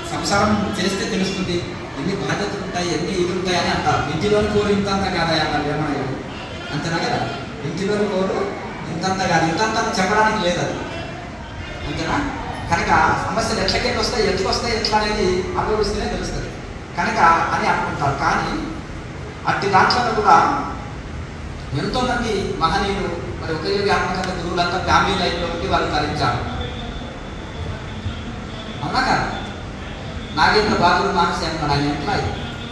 సంసారం చేస్తే తెలుస్తుంది, ఎన్ని బాధ్యతలు ఉంటాయి, ఎన్ని ఇది ఉంటాయి అని అంటారు. ఇంటిలోని కోరు ఇంతంత కాదా అన్నారు ఏమన్నా, అంతేనా కదా? ఇంటిలోని కోరు ఇంతంత కాదు, ఇంతంత చెప్పడానికి లేదు అది, అంతేనా? కనుక సమస్యలు ఎట్లకెళ్ళి వస్తాయి, ఎట్లా వస్తాయి, ఎట్లా అనేది అనుభవిస్తేనే తెలుస్తుంది కనుక అని అనుకుంటారు. కానీ అట్టి దాంట్లో కూడా ఎంతోమంది మహనీయులు మరి ఒక యోగి ఆత్మకథ గురువులంతా ఫ్యామిలీ లైఫ్లో ఉండి వాళ్ళు తరించారు. అవునా కదా? నాగేంద్ర బాబు మానస అన్నాడు, ఆయన ఎంప్లాయ్,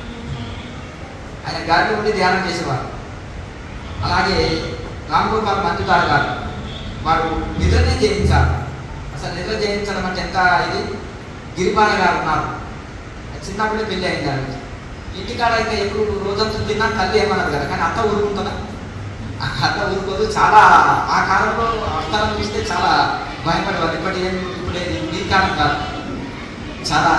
ఆయన గాడిలో ఉండి ధ్యానం చేసేవారు. అలాగే రామ్ గోపాల్ మంజుదార్ గారు, వారు నిద్రనే జయించారు. అసలు నిద్ర జయించడం అంటే ఎంత ఇది. గిరిపాల గారు ఉన్నారు, చిన్నప్పుడే పెళ్ళి అయింది ఆమె. ఇంటికాడ అయితే ఎప్పుడు రోజంతా తిన్నా తల్లి ఏమన్నారు కదా, కానీ అత్త ఊరుకుంటుందా? అత్త ఊరుకోదు. చాలా ఆ కాలంలో అత్తలను చూస్తే చాలా భయపడేవారు. ఇప్పుడే ఈ కాలం కాదు, చాలా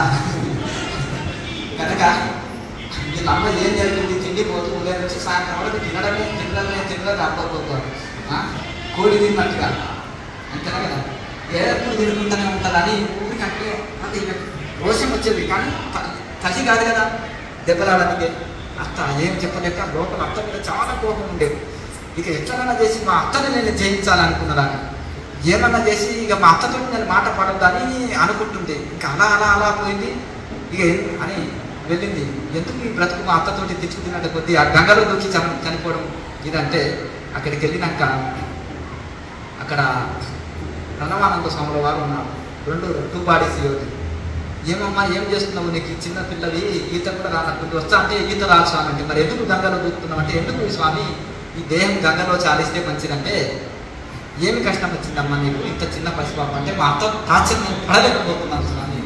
కనుక వీళ్ళ అమ్మ ఏం జరిగింది, తిండిపోతూ ఉదయం నుంచి సాయంత్రం వరకు తినడమే అప్పకపోతారు, కోడి తిన్నట్టుగా, అంతేనా కదా? ఎప్పుడు తిరుగుతూనే ఉంటుందని ఊరికంటే అది రోషం వచ్చేది. కానీ తల్లి కాదు కదా దెబ్బలాడడానికి. అత్త ఏం చెప్పలేక లోపల అత్త మీద చాలా కోపం ఉండేది. ఇక ఎట్లన్నా చేసి మా అత్తని నేను జయించాలనుకున్నదాన్ని, ఏమన్నా చేసి ఇక మా అత్తతో నేను మాట పడొద్దని అనుకుంటుంది. ఇంకా అలా పోయింది. ఇక అని వెళ్ళింది. ఎందుకు ఈ బ్రతుకు మా అత్తతోటి తెచ్చుకున్నట్టు కొద్దీ ఆ గంగలో దూకి చనిపోవడం ఇదంటే, అక్కడికి వెళ్ళినాక అక్కడ రణవానంద స్వాముల వారు ఉన్నారు, 2 బాడీస్ యోగి. ఏమమ్మా ఏం చేస్తున్నావు, నీకు చిన్న పిల్లవి ఈత కూడా రానట్టుంది, వస్తా అంటే ఈత రాదు స్వామి అంటే, మరి ఎందుకు గంగలో దూకుతున్నావు అంటే, ఎందుకు ఈ స్వామి ఈ దేహం గంగలో చాలిస్తే మంచిదంటే, ఏమి కష్టం వచ్చిందమ్మా నీకు ఇంత చిన్న పసిపాప అంటే, మా అత్త టార్చర్ నేను పడలేకపోతున్నాను స్వామి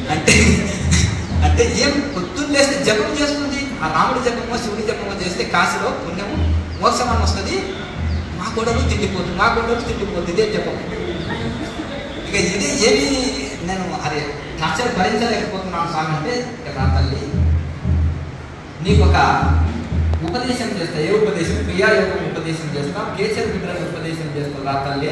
అంటే ఏం పొద్దున్న లేస్తే జపం చేస్తుంది. ఆ రాముడి జపమో శివుడి జపమో చేస్తే కాశీలో పుణ్యము మోక్షమని వస్తుంది. మా గొడవలు తిండిపోతుంది ఇదే జపం. ఇక ఇది ఏమి నేను అరే టార్చర్ భరించలేకపోతున్నాను స్వామి అంటే, రా తల్లి నీకు ఒక ఉపదేశం చేస్తా. ఏ ఉపదేశం? క్రియాయోగం ఉపదేశం చేస్తాం, కేచర్ విగ్రహ ఉపదేశం చేస్తాం రా తల్లి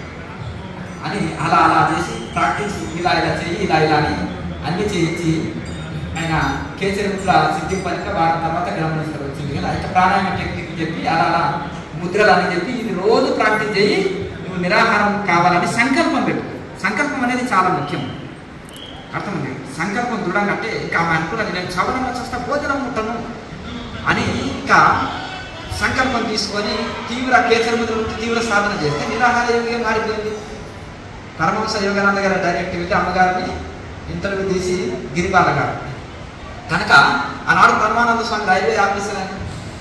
అని అలా చేసి ప్రాక్టీస్ ఇలా చెయ్యి ఇలా అని అన్ని చేయించి ఆయన కేచర్ ముద్ర సిద్ధింపనిక వారం తర్వాత గమనిస్తారు వచ్చింది కదా. అయితే ప్రాణాయామ టెక్నిక్ చెప్పి అలా ముద్రలు అని చెప్పి ఇది రోజు ప్రాక్టీస్ చేయి, నువ్వు నిరాహారం కావాలని సంకల్పం పెట్టు. సంకల్పం అనేది చాలా ముఖ్యం, అర్థమైంది? సంకల్పం దృఢంగా అంటే ఇంకా ఆమె అనుకున్నది నేను చవనంలో చూస్తా భోజనం ఉంటాను అని ఇంకా సంకల్పం తీసుకొని కేచర్ ముద్రలు తీవ్ర సాధన చేస్తే నిరాహార యోగిగా మారిపోయింది. పరమహంస యోగానంద గారు డైరెక్ట్ వెళ్తే అమ్మగారిని ఇంటర్వ్యూ తీసి గిరిబాల గారు కనుక ఆనాడు పరమానంద స్వామి రైల్వే ఆఫీసర్ అని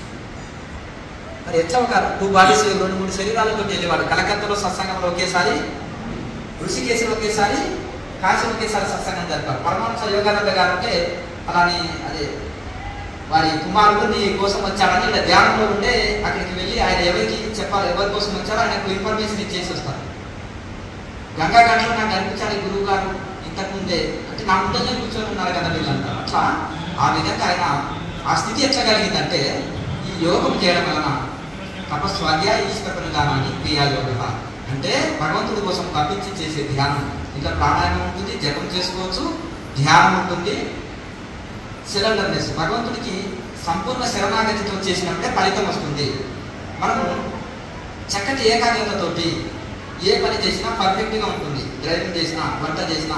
మరి ఎట్లా ఒక 2 బాడీస్ 2-3 శరీరాలతో వెళ్ళేవాడు. కలకత్తాలో సత్సంగంలో ఒకేసారి, ఋషికేశంలో ఒకేసారి, కాశీలో ఒకేసారి సత్సంగం జరిపారు. పరమానంద యోగానంద గారు అంటే అలాని అదే వారి కుమారుడు నీ కోసం వచ్చాడని ఇలా ధ్యానంలో ఉండే అక్కడికి వెళ్ళి ఆయన ఎవరికి చెప్పాలి, ఎవరి కోసం వచ్చారో ఆయనకు ఇన్ఫర్మేషన్ ఇచ్చేసి వస్తారు. గంగా ఘాట్లో నాకు అనిపించాలి గురువు గారు ఇంతకుముందే అంటే నా ముందే కూర్చొని ఉన్నారు కదా వీళ్ళంతా. అట్లా ఆ విధంగా ఆయన ఆ స్థితి ఎట్లా కలిగిందంటే, ఈ యోగం చేయడం వలన తపస్సు అధ్యాయ ఈశ్వర ప్రధానాన్ని క్రియాయోగ అంటే భగవంతుడి కోసం తప్పించి చేసే ధ్యానం. ఇంకా ప్రాణాయామం ఉంటుంది, జపం చేసుకోవచ్చు, ధ్యానం ఉంటుంది, సిలిండర్నెస్ భగవంతుడికి సంపూర్ణ శరణాగతితో చేసినప్పుడే ఫలితం వస్తుంది. మనము చక్కటి ఏకాగ్రతతోటి ఏ పని చేసినా పర్ఫెక్ట్గా ఉంటుంది. డ్రైవింగ్ చేసినా, వంట చేసినా,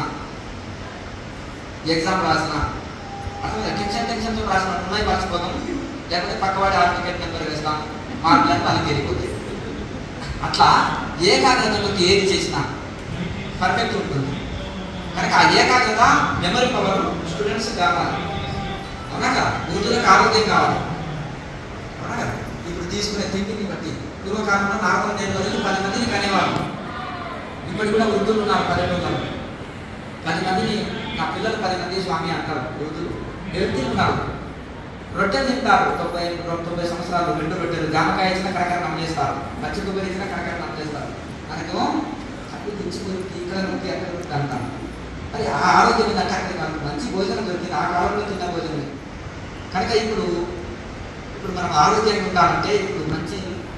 ఎగ్జామ్ రాసినా, అసలు టెన్షన్తో రాసిన ఉన్నాయి మర్చిపోతాం, లేకపోతే పక్కవాడి హాల్ టికెట్ నెంబర్ వేస్తాం, మార్కులని వాళ్ళకి వెళ్ళిపోతాయి. అట్లా ఏకాగ్రతలోకి ఏది చేసినా పర్ఫెక్ట్ ఉంటుంది. కనుక ఆ ఏకాగ్రత మెమరీ పవర్ స్టూడెంట్స్ కావాలి, అవునా కదా? వృద్ధులకు ఆరోగ్యం కావాలి, అవునా కదా? ఇప్పుడు తీసుకునే తిండిని బట్టి పూర్వకాలంలో 40 రోజులు 10 మందిని కనేవాళ్ళు. ఇప్పటికి కూడా వృద్ధులు ఉన్నారు, 10 మందిని నా పిల్లలు 10 మంది స్వామి అంటారు వృద్ధులు. హెల్తీ ఉన్నారు, రొట్టెలు తింటారు. 90 సంవత్సరాలు 2 రొట్టెలు, జామకాయ ఇచ్చిన కరకరణం చేస్తారు, పచ్చి కొబ్బరి ఇచ్చిన కరకరణం చేస్తారు. మనకేమో అప్పుడు తెచ్చుకొని ఇక్కడ నుండి అక్కడ నుండి అంటాం. మరి ఆ ఆరోగ్యం ఏంటంటే అక్కడ మంచి భోజనం దొరికింది, ఆ కాలంలో తిన్న భోజనం. కనుక ఇప్పుడు మనం ఆరోగ్యంగా ఉండాలంటే ఇప్పుడు మంచి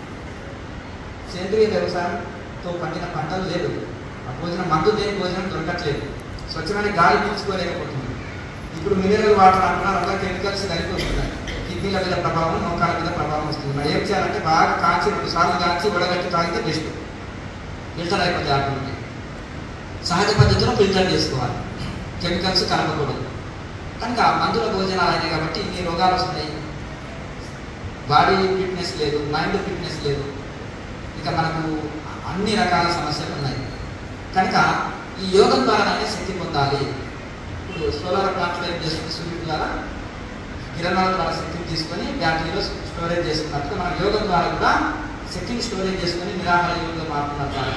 సేంద్రీయ వ్యవసాయంతో పండిన పంటలు లేదు, ఆ భోజనం మందు లేని భోజనం దొరకట్లేదు, స్వచ్ఛమైన గాలి పీల్చుకోలేకపోతుంది. ఇప్పుడు మినరల్ వాటర్ అంటున్నారు, అలా కెమికల్స్ కలిపి వస్తున్నాయి. కిడ్నీల మీద ప్రభావం, మోకాల మీద ప్రభావం వస్తుంది. మరి ఏం చేయాలంటే బాగా కాచి 2 సార్లు కాచి ఉడగట్టి తాగితే బెస్ట్. ఫిల్టర్ అయిపోతే ఆటోమేటిక్. సహజ పద్ధతిలో ఫిల్టర్ చేసుకోవాలి, కెమికల్స్ కలపకూడదు. కనుక మందుల భోజనాలు అయినాయి కాబట్టి ఇన్ని రోగాలు వస్తున్నాయి. బాడీ ఫిట్నెస్ లేదు, మైండ్ ఫిట్నెస్ లేదు, ఇక మనకు అన్ని రకాల సమస్యలు ఉన్నాయి. కనుక ఈ యోగం ద్వారానే శక్తి పొందాలి. ఇప్పుడు సోలార్ ప్లాంట్లో ఏం చేస్తుంది, సూర్యుడి ద్వారా కిరణాల ద్వారా శక్తిని తీసుకొని బ్యాటరీలో స్టోరేజ్ చేసుకున్నట్టుగా మన యోగం ద్వారా కూడా శక్తిని స్టోరేజ్ చేసుకొని నిరాహార యోగంగా మారుతున్నారు.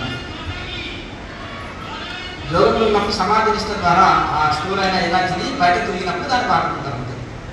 యోగంలో ఉన్నప్పుడు సమాధి నిష్ట ద్వారా ఆ స్టోర్ అయిన ఎనర్జీని బయట తిరిగినప్పుడు దాన్ని వాడుకుంటారు అంతే.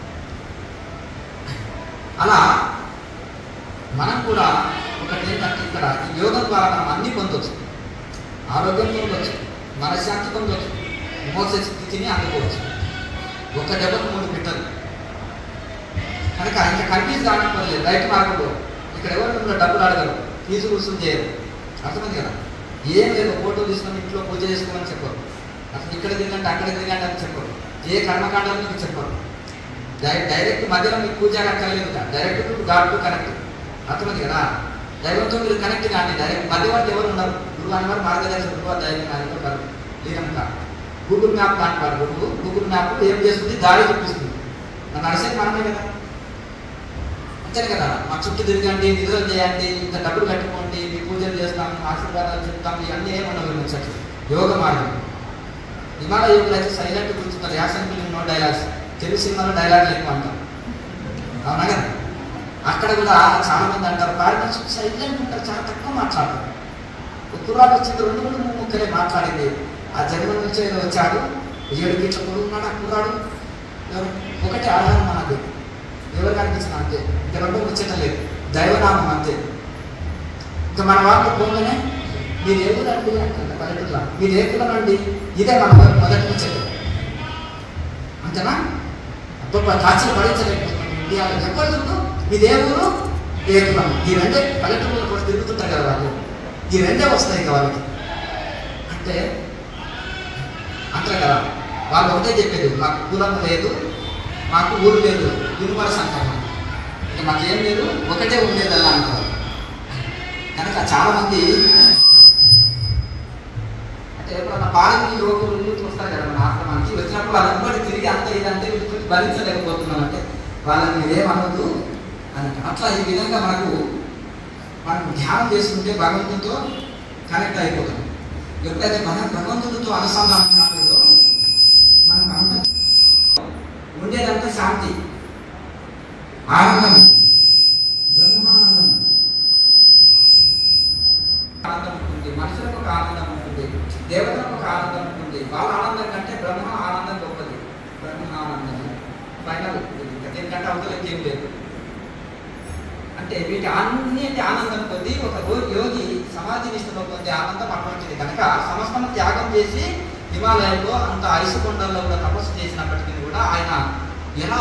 అలా మనం కూడా ఒకటి ఏంటంటే ఇక్కడ ఈ యోగం ద్వారా మనం అన్ని పొందవచ్చు. ఆరోగ్యం పొందవచ్చు, మనశ్శాంతి పొందవచ్చు, మోక్ష స్థితిని అందుకోవచ్చు. ఒక దెబ్బకు 3 పిట్టలు. కనుక ఇంకా కన్ఫ్యూజ్ కాకపోలేదు. రైతు మార్గంలో ఇక్కడ ఎవరు డబ్బులు అడగరు, ఫీజు వసూలు చేయరు. అర్థమైంది కదా. ఏం లేదు, ఫోటో తీసుకొని ఇంట్లో పూజ చేసుకోమని చెప్పరు. అసలు ఇక్కడ తిరగండి అక్కడ తిరగండి అని చెప్పరు. ఏ కర్మకాండాలు మీకు చెప్పరు. డైరెక్ట్ మధ్యలో మీకు పూజ అక్కర్లేదు, డైరెక్ట్ గాడ్ టు కనెక్ట్. అర్థమైంది కదా. దైవంతో మీరు కనెక్ట్ కానీ డైరెక్ట్ మధ్యవర్తి ఎవరు ఉన్నారు. గురువు అనేవారు మార్గదర్శక గురువు, దైవం అనేవారు కాదు, లీనం కాదు. గూగుల్ మ్యాప్ లాంటి వాడు గురువు. గూగుల్ మ్యాప్ ఏం చేస్తుంది, దారి చూపిస్తుంది. నన్ను నడిచేది మనమే కదా, అంతే కదా. మా చుట్టూ తిరగండి, నిధులు చేయండి, ఇంత డబ్బులు కట్టుకోండి, మీ పూజలు చేస్తాము, ఆశీర్వాదాలు చెప్తాము, ఇవన్నీ ఏమన్నా వినిపించచ్చు. యోగ మార్గం. హిమాలయ యోగులు అయితే సైలెంట్ కూర్చున్నారు. యాసన్ ఫిలిం 1 డైలాగ్స్, తెలుగు సినిమాలో డైలాగులు ఎక్కువ అంటారు, అవునా కదా. అక్కడ కూడా చాలా మంది అంటారు పారిమర్శ సైలెంట్ ఉంటారు, చాలా తక్కువ మాట్లాడతారు. కుర్రాడు వచ్చింది 2-3 ముక్కలే మాట్లాడింది. ఆ జన్మ నుంచి ఏదో వచ్చాడు, 7 గిట్ల కొడుకున్నాడు ఆ కుర్రాడు. ఒకటి ఆధారం మనది, ఎవరు కనిపించిన అంతే. ఇంకా 2 ముచ్చటలేదు, దైవనామం అంతే. ఇంకా మన వాళ్ళు పోగానే మీరు ఏ ఊరు అండి అంటే పల్లెటూరులో, మీరు ఏ కులం అండి, ఇదే మన మొదటి ముచ్చట. అంతేనా. అప్పుడు కాల్చిన భరించలేకపోతున్నాం ఇండియాలో. చెప్పలేదు మీదే ఊరు ఏ కులం, ఈ 2 పల్లెటూరులో కూడా తిరుగుతుంటారు కదా వాళ్ళు, ఈ 2 వస్తాయి ఇంకా వాళ్ళకి. అంటే అంటారు కదా, వాళ్ళు ఒకటే చెప్పేది, మాకు కులం లేదు, మాకు ఊరు లేదు, యూనివర్స్ అంటారు. ఇంకా మాకేం లేదు, ఒకటే ఉండేదల్లా అంటారు. కనుక చాలామంది అంటే ఎప్పుడన్నా పాలని యువకులు చూస్తారు కదా మన ఆశ్రమానికి వచ్చినప్పుడు వాళ్ళందరూ తిరిగి అంత ఇదంటే వీళ్ళు భరించలేకపోతున్నాం అంటే వాళ్ళని మీరేమనొద్దు అని. అట్లా ఈ విధంగా మనం ధ్యానం చేసుకుంటే భగవంతుడితో కనెక్ట్ అయిపోతాం. ఎప్పుడైతే మనం భగవంతుడితో అనుసంధానం కాలేదో మనకు అంత ఉండేదంతా శాంతి, ఆనందం, బ్రహ్మానందం. ఆనందం ఉంటుంది, మనుషులకు ఒక ఆనందం ఉంటుంది, దేవతలకు ఒక ఆనందం ఉంటుంది. వాళ్ళ ఆనందం కంటే బ్రహ్మ ఆనందం గొప్పది. బ్రహ్మ ఆనందం ఫైనల్, దీనికంటే అవతలకి ఏం లేదు. అంటే వీటి అన్నింటి ఆనందం పొంది ఒక యోగి సమాధి నిష్ఠలో పొందే ఆనందం అటువంటిది. కనుక సమస్తము త్యాగం చేసి హిమాలయంలో అంత ఐసు కొండల్లో కూడా తపస్సు చేసినప్పటికీ కూడా ఆయన ఎలా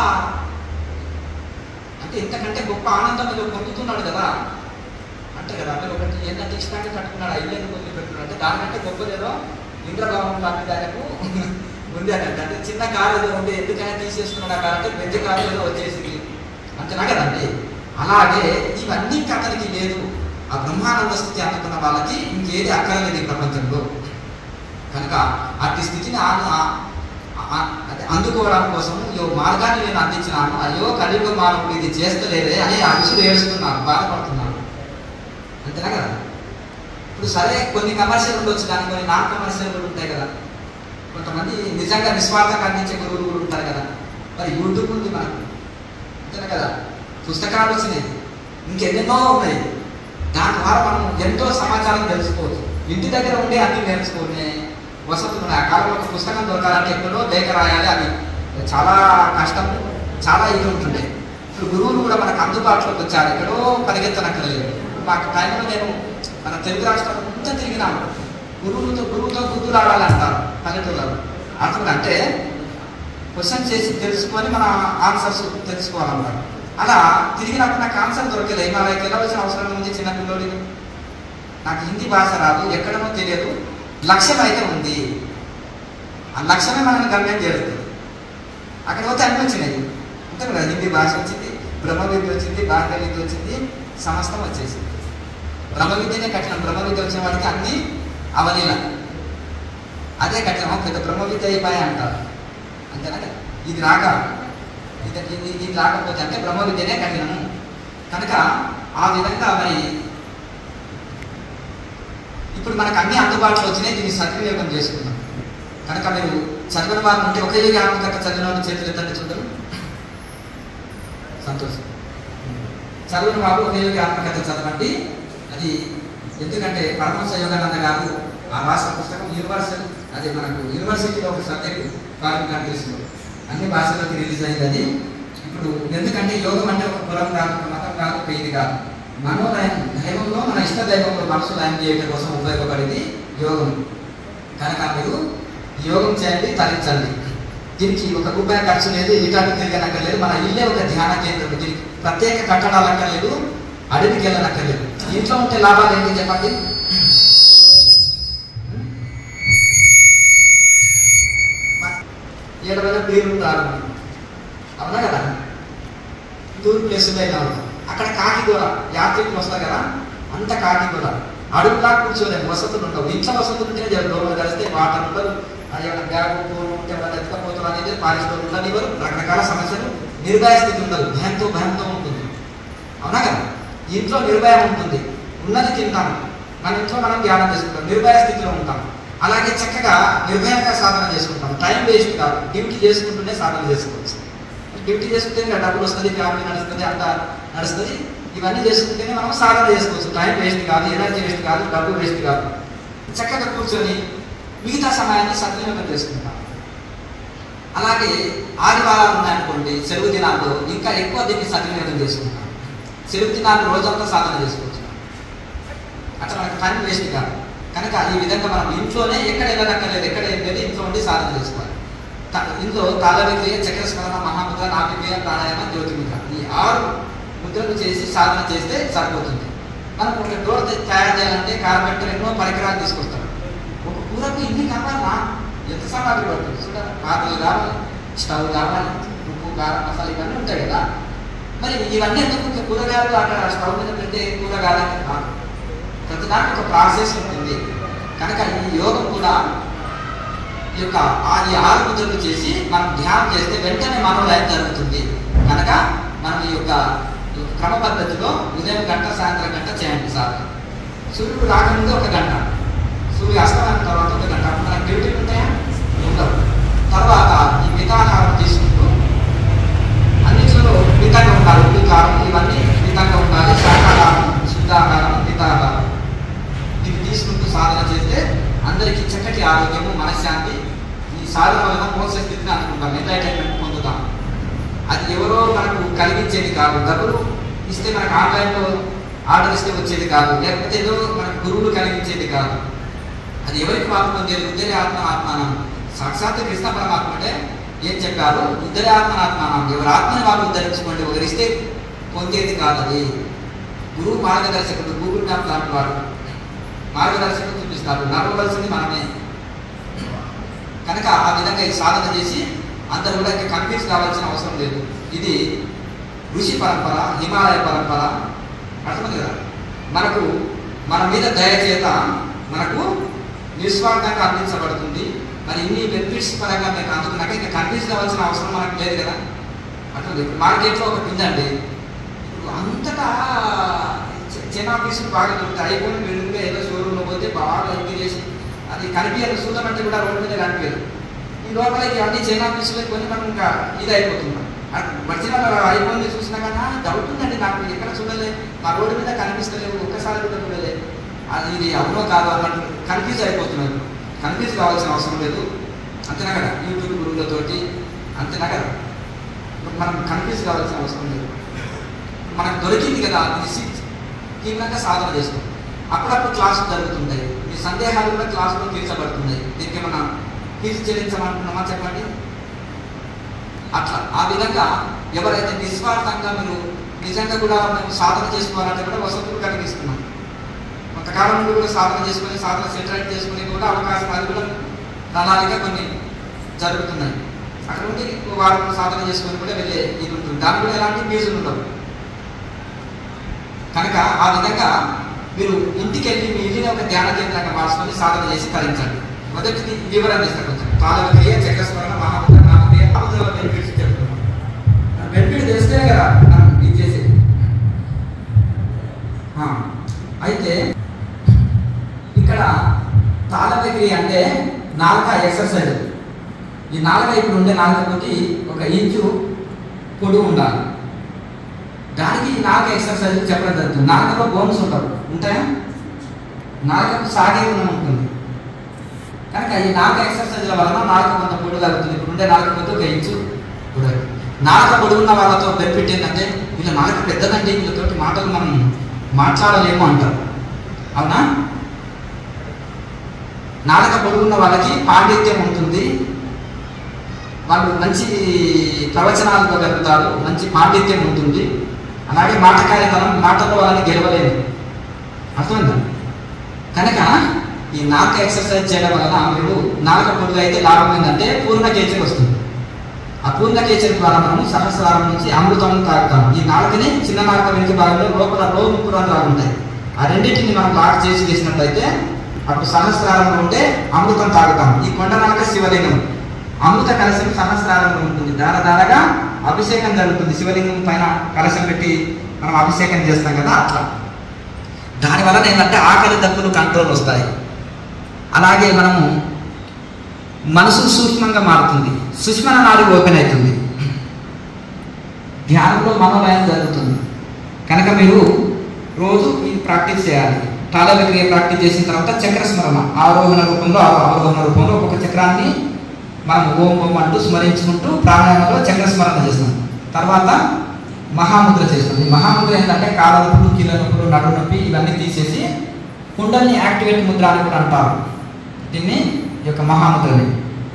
అంటే ఇంతకంటే గొప్ప ఆనందం ఏదో పొందుతున్నాడు కదా. అంటే కదా మీరు ఒకటి ఏంటంటే ఇష్టాన్ని కట్టుకున్నాడు, ఐల్యాన్ని పొంది పెట్టుకున్నాడు అంటే దానికంటే గొప్పదేదో ఇంద్రభావం లాంటి దానికి ఉంది అని అంటే చిన్న కారు ఏదో ఉంటే ఎందుకైనా తీసేసుకున్నాడు ఆ కారు అంటే పెద్ద కారు ఏదో వచ్చేసింది అంతేనా కదండి. అలాగే ఇవన్నీ అతనికి లేదు. ఆ బ్రహ్మానంద స్థితి అందుకున్న వాళ్ళకి ఇంకేది అక్కర్లేదు ఈ ప్రపంచంలో. కనుక అట్టి స్థితిని అందుకోవడం కోసం మార్గాన్ని నేను అందించినాను. అయ్యో కలియుగ మానవుడు ఇది చేస్తలేదే అని ఆ విషయం ఏడుస్తున్నాను, బాధపడుతున్నాను, అంతేనా కదా. ఇప్పుడు సరే కొన్ని కమర్షియల్ ఉండొచ్చు, కానీ కొన్ని నాన్ కమర్షియల్ కూడా ఉంటాయి కదా. కొంతమంది నిజంగా నిస్వార్థంగా అందించే గురువులు కూడా ఉంటారు కదా. మరి యూట్యూబ్ ఉంది మనకు, అంతేనా కదా. పుస్తకాలు వచ్చినాయి, ఇంకెన్నెన్నో ఉన్నాయి. దాని ద్వారా మనం ఎంతో సమాచారం తెలుసుకోవచ్చు. ఇంటి దగ్గర ఉండే అన్ని నేర్చుకునే వసతులు ఉన్నాయి. ఆ కాలంలో ఒక పుస్తకం దొరకాలంటే ఎక్కడో లేఖ రాయాలి, అది చాలా కష్టం, చాలా ఇది ఉంటుండే. ఇప్పుడు గురువులు కూడా మనకు అందుబాటులోకి వచ్చారు, ఎక్కడో పరిగెత్తనక్కర్లేదు. మాకు టైంలో నేను మన తెలుగు రాష్ట్రాలు అంతా తిరిగినాను. గురువుతో గుర్తులు ఆడాలంటారు పల్లెటూళ్ళలో. అర్థం అంటే క్వశ్చన్ చేసి తెలుసుకొని మన ఆన్సర్స్ తెలుసుకోవాలన్నారు. అలా తిరిగినప్పుడు నాకు ఆన్సర్ దొరకలేదు. హిమాలయకి వెళ్ళవలసిన అవసరం ఉంది. చిన్న పిల్లోడిని, నాకు హిందీ భాష రాదు, ఎక్కడనో తెలియదు, లక్ష్యం అయితే ఉంది. ఆ లక్ష్యమే మనల్ని గమ్యం చేస్తుంది. అక్కడ పోతే అన్నీ వచ్చినాయి. అంతే కదా, హిందీ భాష వచ్చింది, బ్రహ్మ విద్య వచ్చింది, భారత విద్య వచ్చింది, సమస్తం వచ్చేసింది. బ్రహ్మ విద్యనే కఠినం. బ్రహ్మ విద్య వచ్చిన వాడికి అన్నీ అవలీల, అదే కఠినం. పెద్ద బ్రహ్మ విద్య అయిపోయా అంటారు. అంతేనా కదా, ఇది రాక ఇది రాకపోతే అంటే బ్రహ్మ విద్యనే కఠినము. కనుక ఆ విధంగా మరి ఇప్పుడు మనకు అన్ని అందుబాటులో వచ్చినాయి, దీన్ని సద్వినియోగం చేసుకున్నాం. కనుక మీరు చదివిన వారు ఉంటే ఒకే ఆత్మకథ చదివిన వాళ్ళు చేతులు ఎత్తండి చూద్దాం. సంతోషం. చదివిన వారు ఒకే ఆత్మకథ చదవండి. అది ఎందుకంటే పరమహంస యోగానంద గారు ఆ రాసిన పుస్తకం యూనివర్సల్, అది మనకు యూనివర్సిటీలో ఒక సబ్జెక్ట్ ఫారిన్ కంట్రీస్లో అన్ని భాషల్లోకి రిలీజ్ అయింది. అది ఇప్పుడు ఎందుకంటే యోగం అంటే ఒక కులం కాదు, ఒక మతం కాదు, ఒక ఇది కాదు. మనోలయం, దైవంలో మన ఇష్ట దైవంలో మనసు లయం చేయడం కోసం ఉపయోగపడేది యోగం. కనుక మీరు యోగం చేయండి, తరించండి. దీనికి ₹1 ఖర్చు లేదు, ఇటానికి తిరగనక్కర్లేదు. మన ఇల్లే ఒక ధ్యాన కేంద్రం. దీనికి ప్రత్యేక కట్టడాలు అక్కర్లేదు, అడవికి వెళ్ళనక్కర్లేదు. ఇంట్లో ఉంటే లాభాలు ఏంటి చెప్పండి? ఏడవైనా పేరు ప్రారంభం, అవునా కదా? టూర్ ప్లేసులు అయినా అక్కడ కాకిగూర యాత్రికులు వస్తారు కదా, అంత కాకిగూర. అడుగులా కూర్చోలేము, వసతులు ఉండవు. ఇంట్లో వసతులు ఉంటేనే లోపల కలిస్తే వాటర్ ఉండదు, ఏమైనా బ్యాగు పూలు ఉంటే వాళ్ళు ఎత్తుకపోతారు అనేది పారిశ్రామిక ఉండనివ్వరు. రకరకాల సమస్యలు, నిర్భయ స్థితి ఉండదు, భయంతో ఉంటుంది, అవునా కదా? ఇంట్లో నిర్భయం ఉంటుంది, ఉన్నది తింటాం, మన ఇంట్లో మనం ధ్యానం చేసుకుంటాం, నిర్భయ స్థితిలో ఉంటాం. అలాగే చక్కగా నిర్భయంగా సాధన చేసుకుంటాం, టైం వేస్ట్ కాదు. డ్యూటీ చేసుకుంటూనే సాధన చేసుకోవచ్చు. డ్యూటీ చేసుకుంటేనే డబ్బులు వస్తుంది, ఫ్యామిలీ నడుస్తుంది, అంతా నడుస్తుంది. ఇవన్నీ చేసుకుంటేనే మనం సాధన చేసుకోవచ్చు. టైం వేస్ట్ కాదు, ఎనర్జీ వేస్ట్ కాదు, డబ్బు వేస్ట్ కాదు. చక్కగా కూర్చొని మిగతా సమయాన్ని సద్వినియోగం చేసుకుంటాం. అలాగే ఆదివారాలు ఉన్నాయనుకోండి, సెలవు దినాల్లో ఇంకా ఎక్కువ దీన్ని సద్వినియోగం చేసుకుంటాం. సెలవు దినాలు రోజంతా సాధన చేసుకోవచ్చు. అట్లా మనకు టైం వేస్ట్ కాదు. కనుక ఈ విధంగా మనం ఇంట్లోనే ఎక్కడ వెళ్ళనక్కర్లేదు, ఎక్కడ ఏం లేదు, ఇంట్లో ఉండి సాధన చేసుకోవాలి. ఇందులో తాళ విక్రియ, చక్ర స్మరణ, మహాముద్ర, నాభిక్రియ, ప్రాణాయామ, జ్యోతిముద్ర, ఈ 6 ముద్రలు చేసి సాధన చేస్తే సరిపోతుంది. మనం ఒక డోర్ తయారు చేయాలంటే కార్పెంటర్ ఎన్నో పరికరాలు తీసుకొస్తాం. ఒక కూరకు ఇన్ని కావాలా, ఎంత సామాగ్రి పడుతుంది చూడాలి. పాత్రలు కావాలి, స్టవ్ కావాలి, ఉప్పు, కారం, మసాలా ఇవన్నీ ఉంటాయి కదా. మరి ఇవన్నీ ఎందుకు? కూరగాయలు అక్కడ స్టవ్ మీద పెడితే కూరగాయలంటే కాదు, ప్రతి దానికి ఒక ప్రాసెస్ ఉంటుంది. కనుక ఈ యోగం కూడా ఈ 6 ముద్రలు చేసి మనం ధ్యానం చేస్తే వెంటనే మనోలయం జరుగుతుంది. కనుక మనం ఈ యొక్క క్రమ పద్ధతిలో ఉదయం గంట, సాయంత్రం గంట చేయండి సార్. సూర్యుడు రాకముందు 1 గంట, సూర్యుడు అస్తమయం తర్వాత 1 గంట. మనకు డ్యూటీలు ఉంటాయా? ఉండవు. తర్వాత ఈ మితాహారం తీసుకుంటూ అన్నింటిలో మితంగా ఉండాలి. ఉప్పు, కారం ఇవన్నీ మితంగా ఉండాలి. శాకాహారం, శుద్ధాహారం, మితాహారం ఇవి తీసుకుంటూ సాధన చేస్తే అందరికీ చక్కటి ఆరోగ్యము, మనశ్శాంతి, ఈ సాధన వలన మోక్ష స్థితిని అనుకుంటాం, ఎంటర్టైన్మెంట్ పొందుతాం. అది ఎవరో మనకు కలిగించేది కాదు. డబ్బులు ఇస్తే మనకు ఆన్లైన్లో ఆర్డర్ ఇస్తే వచ్చేది కాదు, లేకపోతే ఏదో మనకు గురువులు కలిగించేది కాదు. అది ఎవరికి వాళ్ళు పొందేది? ఉద్దరి ఆత్మ ఆత్మానం. సాక్షాత్ కృష్ణ పరమాత్మ అంటే ఏం చెప్పారు? ఉద్దరి ఆత్మ ఆత్మానం. ఎవరి ఆత్మని వాళ్ళు ఉద్ధరించుకోండి, ఒకరిస్తే పొందేది కాదు. అది గురువు మార్గదర్శకుడు, గూగుల్ మ్యాప్ లాంటి వాడు మార్గదర్శకుడు చూపిస్తారు. నడవలసింది మనమే. కనుక ఆ విధంగా ఈ సాధన చేసి అందరూ కూడా ఇంకా కన్ఫ్యూజ్ కావాల్సిన అవసరం లేదు. ఇది ఋషి పరంపర, హిమాలయ పరంపర, అర్థమైంది కదా. మనకు మన మీద దయచేత మనకు నిస్వార్థంగా అందించబడుతుంది. మరి ఇన్ని బెనిఫిట్స్ పరంగా మీకు అందుకున్నాక ఇంకా కన్ఫ్యూజ్ కావాల్సిన అవసరం మనకు లేదు కదా. అట్లా మార్కెట్లో ఒకటి ఉందండి, ఇప్పుడు అంతటా చిన్న పీసులు బాగా దొరుకుతాయి. అయిపోయిన వెలుగుగా ఏదో షోరూంలో పోతే బాగా ఇది చేసి అది కనిపించదు, చూద్దామంటే కూడా రోడ్డు మీద కనిపించదు. ఈ లోపల అన్ని చైనా పీసులు కొని మనం ఇంకా ఇది అయిపోతున్నాం. ఒరిజినల్ అయిపోయింది చూసినా కన్నా డౌట్ ఉందండి నాకు, ఎక్కడ చూడలేదు, మా రోడ్డు మీద కనిపిస్తలేవు, ఒక్కసారి కూడా చూడలేదు. అది ఇది అవునో కాదు అన్నట్టు కన్ఫ్యూజ్ అయిపోతున్నారు. కన్ఫ్యూజ్ కావాల్సిన అవసరం లేదు, అంతేనా కదా. యూట్యూబ్ గురువులతోటి అంతేనా కదా, మనం కన్ఫ్యూజ్ కావాల్సిన అవసరం లేదు. మనకు దొరికింది కదా, తీవ్రంగా సాధన చేసుకోండి. అప్పుడప్పుడు క్లాసులు జరుగుతుంటాయి, మీ సందేహాలు కూడా క్లాసులో తీర్చబడుతున్నాయి. దీనికి ఏమన్నా ఫీజు చెల్లించమంటున్నామా చెప్పండి. అట్లా ఆ విధంగా ఎవరైతే నిస్వార్థంగా మీరు నిజంగా కూడా మేము సాధన చేసుకోవాలంటే కూడా వసతులు కలిగిస్తున్నాం. కొంతకాలం నుండి కూడా సాధన చేసుకొని సాధన సెటిలైట్ చేసుకుని కూడా అవకాశం, అది కూడా ప్రణాళిక కొన్ని జరుగుతున్నాయి. అక్కడ ఉండి వారు సాధన చేసుకొని కూడా వెళ్ళే ఇది ఉంటుంది. దాని కూడా ఎలాంటి ఫీజులు ఉండవు. కనుక ఆ విధంగా మీరు ఇంటికి వెళ్ళి మీ ఇల్లుని ఒక ధ్యాన కేంద్రంగా మార్చుకొని సాధన చేసి తరించండి. మొదటిది వివరణ ఇస్తారు కొంచెం. తాళక్రియ, చక్రస్మరణ, మహాముద్ర, నామక్రియ, బెనిఫిట్స్ చెప్తున్నాం. బెనిఫిట్ తెలిస్తే కదా మనం ఇది చేసేది. అయితే ఇక్కడ తాళక్రియ అంటే నాలుక ఎక్సర్సైజ్. ఈ నాలుక ఇప్పుడు ఉండే నాలుకతోటి 1 ఇంచు పొడవు ఉండాలి. దానికి ఈ నాలుక ఎక్సర్సైజ్ చెప్పడం జరుగుతుంది. నాలుకలో బోన్స్ ఉంటాయా? నాలుకకు సాగే గుణం ఉంటుంది. కనుక ఈ నాలుక ఎక్సర్సైజ్ల వలన నాలుక కొంత పొడుగు కలుగుతుంది. ఇప్పుడు ఉండే నాలుక కొంత 1 ఇంచు పొడవు. నాలుక పొడుగున్న వాళ్ళతో బెనిఫిట్ ఏంటంటే వీళ్ళ నాలుక పెద్దదండి, వీళ్ళతోటి మాటలు మనం మాట్లాడలేము అంటారు. అవునా? నాలుక పొడుగున్న వాళ్ళకి పాండిత్యం ఉంటుంది, వాళ్ళు మంచి ప్రవచనాలతో గలుగుతారు, మంచి పాండిత్యం ఉంటుంది. అలాగే మాటల్లో వాళ్ళని గెలవలేదు. అర్థమైందా? కనుక ఈ నాలుక ఎక్సర్సైజ్ చేయడం వలన మీరు నాలుక పొడుగు అయితే లాభం ఏంటంటే పూర్ణ కేచరి వస్తుంది. ఆ పూర్ణ కేచరి ద్వారా మనము సహస్రారం నుంచి అమృతం తాగుతాం. ఈ నాలుకని చిన్న నాలుక వెనుక భాగంలో లోపల ముక్కురాలు లాగుంటాయి. ఆ రెండింటిని మనం లాక్ చేసి వేసినట్లయితే అప్పుడు సహస్రారంలో ఉంటే అమృతం తాగుతాం. ఈ కొండ నాలుక శివలింగం, అమృత కలశం సహస్రారంలో ఉంటుంది. దారదారగా అభిషేకం జరుగుతుంది. శివలింగం పైన కలశం పెట్టి మనం అభిషేకం చేస్తాం కదా, అట్లా. దానివల్ల ఏంటంటే ఆకలి దప్పులు కంట్రోల్ వస్తాయి. అలాగే మనము మనసు సూక్ష్మంగా మారుతుంది, సుష్మన నాడి ఓపెన్ అవుతుంది, ధ్యానంలో మనోలయం జరుగుతుంది. కనుక మీరు రోజు ఇది ప్రాక్టీస్ చేయాలి. తాళక్రియ ప్రాక్టీస్ చేసిన తర్వాత చక్రస్మరణ, ఆరోహణ రూపంలో అవరోహణ రూపంలో ఒక్కొక్క చక్రాన్ని మనం ఓం ఓం అంటూ స్మరించుకుంటూ ప్రాణాయామంలో చక్రస్మరణ చేస్తాం. తర్వాత మహాముద్ర చేస్తాం. ఈ మహాముద్ర ఏంటంటే కాళ్ళ నొప్పులు, కీళ్ళ నొప్పులు, నడు నొప్పి ఇవన్నీ తీసేసి కుండల్ని యాక్టివేట్ ముద్ర అని కూడా అంటారు. దీన్ని ఈ యొక్క మహాముద్రని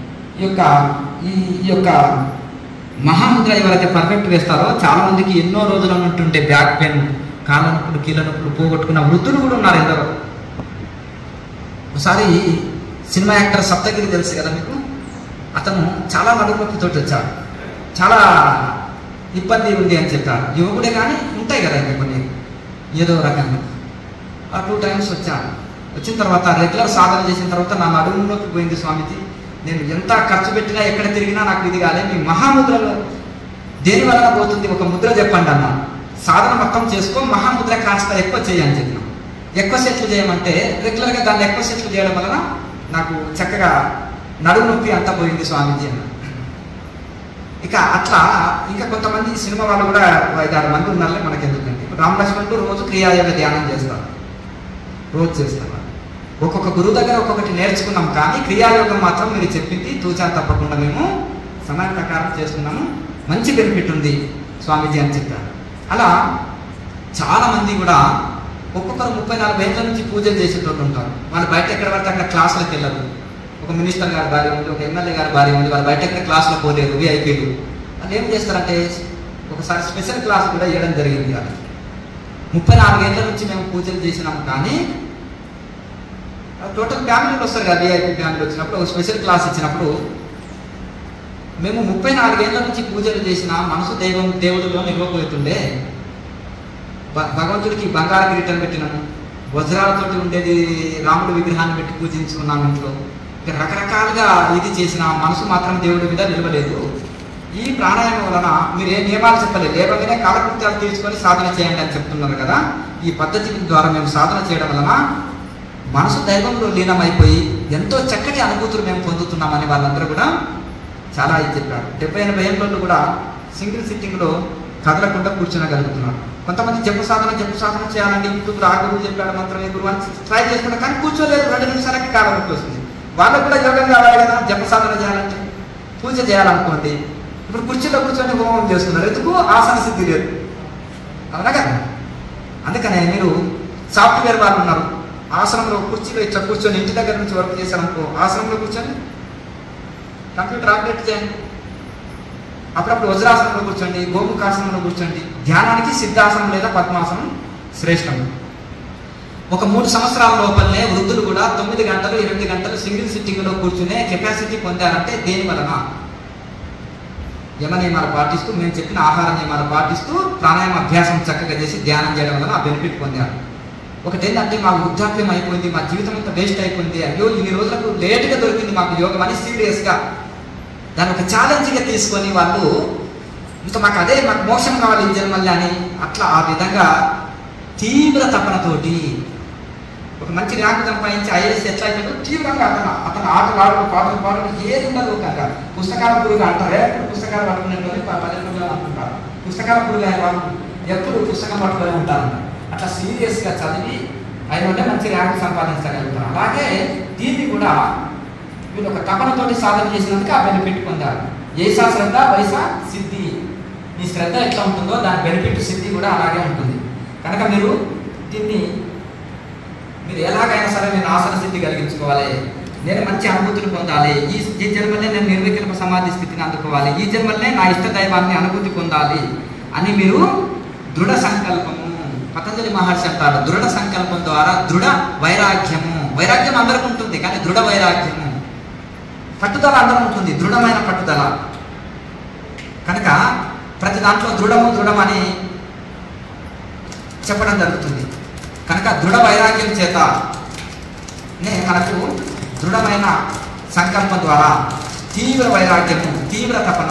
ఈ యొక్క మహాముద్ర ఎవరైతే పర్ఫెక్ట్ వేస్తారో చాలా మందికి ఎన్నో రోజులు ఉన్నట్టుంటే బ్యాక్ పెయిన్, కాళ్ళ నొప్పులు, కీళ్ళ నొప్పులు పోగొట్టుకున్న వృద్ధులు కూడా ఉన్నారు ఎందరో. ఒకసారి సినిమా యాక్టర్ సప్తగిరి తెలుసు కదా మీకు, అతను చాలా నడుము నొప్పితోటి వచ్చాడు. చాలా ఇబ్బంది ఉంది అని చెప్పాడు. యువకుడే కానీ ఉంటాయి కదా ఇంకా కొన్ని ఏదో రకంగా. 2 times వచ్చాను. వచ్చిన తర్వాత రెగ్యులర్ సాధన చేసిన తర్వాత నా నడుము నొప్పి పోయింది స్వామిజీ, నేను ఎంత ఖర్చు పెట్టినా ఎక్కడ తిరిగినా నాకు ఇది కాలే, మీ మహాముద్రలో దేని వలన పోతుంది, ఒక ముద్ర చెప్పండి అన్న. సాధన మొత్తం చేసుకో, మహాముద్ర కాస్త ఎక్కువ చేయని చెప్పిన. ఎక్కువ సెట్లు చేయమంటే రెగ్యులర్గా దాన్ని ఎక్కువ సెట్లు చేయడం వలన నాకు చక్కగా నడుము నొప్పి అంతా పోయింది స్వామీజీ అన్న. ఇక అట్లా ఇంకా కొంతమంది సినిమా వాళ్ళు కూడా 5-6 మంది ఉన్నారులే మనకి ఎందుకంటే. ఇప్పుడు రామ్ లక్ష్మణుడు రోజు క్రియాయోగ ధ్యానం చేస్తారు, రోజు చేస్తారు. ఒక్కొక్క గురువు దగ్గర ఒక్కొక్కటి నేర్చుకున్నాం, కానీ క్రియాయోగం మాత్రం మీరు చెప్పింది తూచా తప్పకుండా మేము సమయం ప్రకారం చేస్తున్నాము, మంచి బెనిఫిట్ ఉంది స్వామీజీ అని చెప్పారు. అలా చాలామంది కూడా ఒక్కొక్కరు 34 ఏళ్ళ నుంచి పూజలు చేసేటోళ్ళు ఉంటారు. వాళ్ళు బయట ఎక్కడ పడితే అక్కడ క్లాసులకు వెళ్ళరు. ఒక మినిస్టర్ గారి భార్య ఉంది, ఒక ఎమ్మెల్యే గారి భార్య ఉంది, వాళ్ళు బయట ఎక్కడ క్లాసులో పోలేరు, విఐపీలు. వాళ్ళు ఏం చేస్తారంటే ఒకసారి స్పెషల్ క్లాస్ కూడా ఇవ్వడం జరిగింది. వాళ్ళకి 34 ఏళ్ళ నుంచి మేము పూజలు చేసినాము, కానీ టోటల్ ఫ్యామిలీలు వస్తారు కదా, విఐపీ ఫ్యామిలీ వచ్చినప్పుడు ఒక స్పెషల్ క్లాస్ ఇచ్చినప్పుడు మేము 34 ఏళ్ళ నుంచి పూజలు చేసిన మనసు దేవుడిలో నిలవబోతుండే, భగవంతుడికి బంగారు కిరీటం పెట్టినాము, వజ్రాలతోటి ఉండేది రాముడు విగ్రహాన్ని పెట్టి పూజించుకున్నాము ఇంట్లో. ఇక రకరకాలుగా ఇది చేసిన మనసు మాత్రం దేవుడి మీద నిలవలేదు. ఈ ప్రాణాయామం వలన మీరు ఏ నియమాలు చెప్పలేదు, లేవగానే కాలకృత్యాలు తీర్చుకొని సాధన చేయండి అని చెప్తున్నారు కదా. ఈ పద్ధతి ద్వారా మేము సాధన చేయడం వలన మనసు దైవంలో లీనమైపోయి ఎంతో చక్కటి అనుభూతులు మేము పొందుతున్నామని వాళ్ళందరూ కూడా చాలా ఇది చెప్పారు. 70-80 ఏళ్ళ కూడా సింగిల్ సిట్టింగ్లో కదలకుండా కూర్చోగలుగుతున్నారు. కొంతమంది జప సాధన చేయాలండి, ఇంటికి ఆ గురువు చెప్పాడు మంత్రం ఏ గురువు అని ట్రై చేసుకున్నారు, కానీ కూర్చోలేదు. 2 నిమిషాలకి కాలం వస్తుంది. వాళ్ళకు కూడా యోగం కావాలి కదా, జప సాధన చేయాలంటే. పూజ చేయాలనుకోండి, ఇప్పుడు కుర్చీలో కూర్చొని హోమం చేస్తున్నారు, ఎందుకు? ఆసన సిద్ధి లేదు, అవునా కదా. అందుకనే మీరు సాఫ్ట్వేర్ వాళ్ళు ఉన్నారు, ఆసనంలో కుర్చీలో ఇట్లా కూర్చొని ఇంటి దగ్గర నుంచి వర్క్ చేశారనుకో, ఆసనంలో కూర్చొని కంప్యూటర్ ఆపరేట్ చేయండి. అప్పుడప్పుడు వజ్రాసనంలో కూర్చోండి, గోముఖాసనంలో కూర్చోండి. ధ్యానానికి సిద్ధాసనం లేదా పద్మాసనం శ్రేష్టం. ఒక 3 సంవత్సరాల లోపలనే వృద్ధులు కూడా 9 గంటలు 8 గంటలు సింగిల్ సిట్టింగ్లో కూర్చునే కెపాసిటీ పొందారంటే దేని వలన? యమ నియమాలు పాటిస్తూ, మేము చెప్పిన ఆహార నియమాలు పాటిస్తూ ప్రాణాయామ అభ్యాసం చక్కగా చేసి ధ్యానం చేయడం వల్ల ఆ బెనిఫిట్ పొందారు. ఒకటేంటంటే మాకు వృద్ధాప్యం అయిపోయింది, మా జీవితం అంతా వేస్ట్ అయిపోయింది, అయ్యో ఇన్ని రోజులకు లేటుగా దొరికింది మాకు యోగం అని సీరియస్గా దాన్ని ఒక ఛాలెంజ్గా తీసుకొని వాళ్ళు ఇంకా మాకు అదే మాకు మోక్షం కావాలి ఈ జన్మల్ని అని అట్లా ఆ విధంగా తీవ్ర తపనతోటి ఒక మంచి ర్యాంకు సంపాదించి ఐఏఎస్ ఎట్లా అయిపోయిందో తీవ్రంగా అతను ఆటలు పాటలు ఏది ఉండదు. కనుక పుస్తకాల పురుగు అంటారు, ఎప్పుడు పుస్తకాలు పట్టుకునే పల్లెటూరులో అంటుంటారు, పుస్తకాల పురుగు అనే వాళ్ళు ఎప్పుడు పుస్తకం పట్టుకొని ఉంటారు. అట్లా సీరియస్గా చదివి ఆయన ఉంటే మంచి ర్యాంకు సంపాదించగలుగుతారు. అలాగే దీన్ని కూడా వీళ్ళు ఒక తపనతోటి సాధన చేసినందుకు ఆ బెనిఫిట్ పొందారు. ఏసా శ్రద్ధ వైసా సిద్ధి. మీ శ్రద్ధ ఎట్లా ఉంటుందో దాని బెనిఫిట్ సిద్ధి కూడా అలాగే ఉంటుంది. కనుక మీరు దీన్ని మీరు ఎలాగైనా సరే నేను ఆసన స్థితి కలిగించుకోవాలి, నేను మంచి అనుభూతిని పొందాలి, ఈ జన్మలే నేను నిర్వికల్ప సమాధి స్థితిని అందుకోవాలి, ఈ జన్మలే నా ఇష్ట దైవాన్ని అనుభూతి పొందాలి అని మీరు దృఢ సంకల్పము, పతంజలి మహర్షి అంటారు, దృఢ సంకల్పం ద్వారా దృఢ వైరాగ్యము. వైరాగ్యం అందరికి ఉంటుంది, కానీ దృఢ వైరాగ్యము, పట్టుదల అందరం ఉంటుంది, దృఢమైన పట్టుదల. కనుక ప్రతి దాంట్లో దృఢం అని చెప్పడం జరుగుతుంది. కనుక దృఢ వైరాగ్యం చేతనే మనకు దృఢమైన సంకల్పం ద్వారా తీవ్ర వైరాగ్యము, తీవ్ర తపన,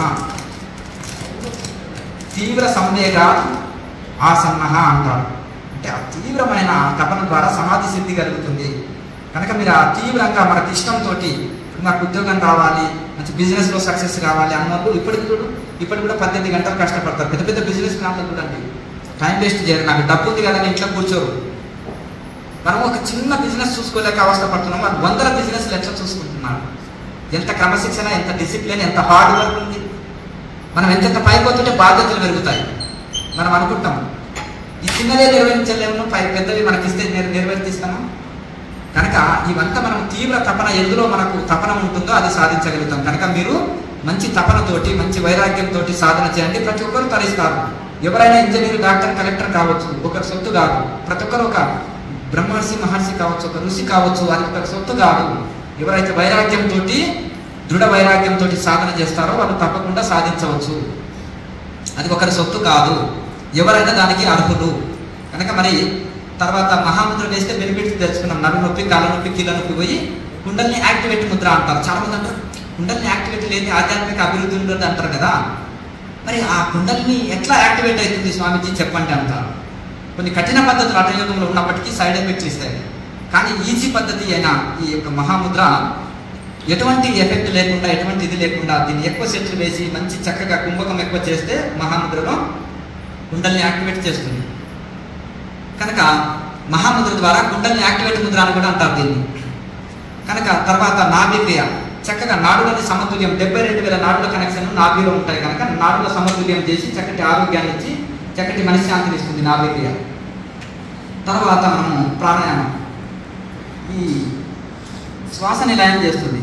తీవ్ర సంవేగ ఆసన్న అంటారు. అంటే ఆ తీవ్రమైన తపన ద్వారా సమాధి సిద్ధి కలుగుతుంది. కనుక మీరు ఆ తీవ్రంగా మనకు ఇష్టంతో నాకు ఉద్యోగం రావాలి, మంచి బిజినెస్లో సక్సెస్ కావాలి అన్నప్పుడు ఇప్పటికి కూడా 18 గంటలు కష్టపడతారు. పెద్ద పెద్ద బిజినెస్ మ్యాన్లు చూడండి, టైం వేస్ట్ చేయరు. నాకు డబ్బు ఉంది కదా ఇంట్లో కూర్చోరు. మనం ఒక చిన్న బిజినెస్ చూసుకోలేక అవస్థపడుతున్నాం, వాళ్ళు 100 బిజినెస్లు ఎట్లా చూసుకుంటున్నారు. ఎంత క్రమశిక్షణ, ఎంత డిసిప్లిన్, ఎంత హార్డ్ వర్క్ ఉంది. మనం ఎంతెంత పైపోతుంటే బాధ్యతలు పెరుగుతాయి. మనం అనుకుంటాం ఈ చిన్నదే నిర్వహించలేము, పెద్దవి మనకిస్తే నిర్వర్తిస్తాము. కనుక ఇవంతా మనం తీవ్ర తపన, ఎందులో మనకు తపన ఉంటుందో అది సాధించగలుగుతాం. కనుక మీరు మంచి తపనతోటి, మంచి వైరాగ్యంతో సాధన చేయండి. ప్రతి ఒక్కరు తరిస్తారు. ఎవరైనా ఇంజనీర్, డాక్టర్, కలెక్టర్ కావచ్చు, ఒకరి సొత్తు కాదు. ప్రతి ఒక్కరు ఒక బ్రహ్మర్షి, మహర్షి కావచ్చు, ఒక ఋషి కావచ్చు, అది ఒకరి సొత్తు కాదు. ఎవరైతే వైరాగ్యంతో, దృఢ వైరాగ్యంతో సాధన చేస్తారో వాళ్ళు తప్పకుండా సాధించవచ్చు. అది ఒకరి సొత్తు కాదు, ఎవరైనా దానికి అర్హులు. కనుక మరి తర్వాత మహాముద్ర వేస్తే బెనిఫిట్స్ తెచ్చుకున్నాం. నడు నొప్పి, కాళ్ళ నొప్పి, కీళ్ళ నొప్పి పోయి కుండల్ని యాక్టివేట్ ముద్ర అంటారు. చాలామంది అంటారు కుండల్ని యాక్టివేట్ లేని ఆధ్యాత్మిక అభివృద్ధి ఉండదు అంటారు కదా. మరి ఆ కుండల్ని ఎట్లా యాక్టివేట్ అవుతుంది స్వామీజీ చెప్పండి అంటారు. కొన్ని కఠిన పద్ధతులు హఠయోగంలో ఉన్నప్పటికీ సైడ్ ఎఫెక్ట్స్ ఇస్తాయి. కానీ ఈజీ పద్ధతి అయిన ఈ యొక్క మహాముద్ర ఎటువంటి ఎఫెక్ట్ లేకుండా, ఎటువంటి ఇది లేకుండా దీన్ని ఎక్కువ సెట్లు వేసి మంచి చక్కగా కుంభకం ఎక్కువ చేస్తే మహాముద్రలో కుండల్ని యాక్టివేట్ చేస్తుంది. కనుక మహాముద్ర ద్వారా కుండల్ని యాక్టివేట్ ముద్ర అని కూడా అంటారు దీన్ని. కనుక తర్వాత నాభిక్రియ, చక్కగా నాడులని సమతుల్యం, 72,000 నాడుల కనెక్షన్ నాభిలో ఉంటాయి. కనుక నాడుల సమతుల్యం చేసి చక్కటి ఆరోగ్యాన్ని ఇచ్చి చక్కటి మనశ్శాంతిని ఇస్తుంది నాభిక్రియ. తర్వాత మనము ప్రాణాయామం, ఈ శ్వాస నిలయం చేస్తుంది.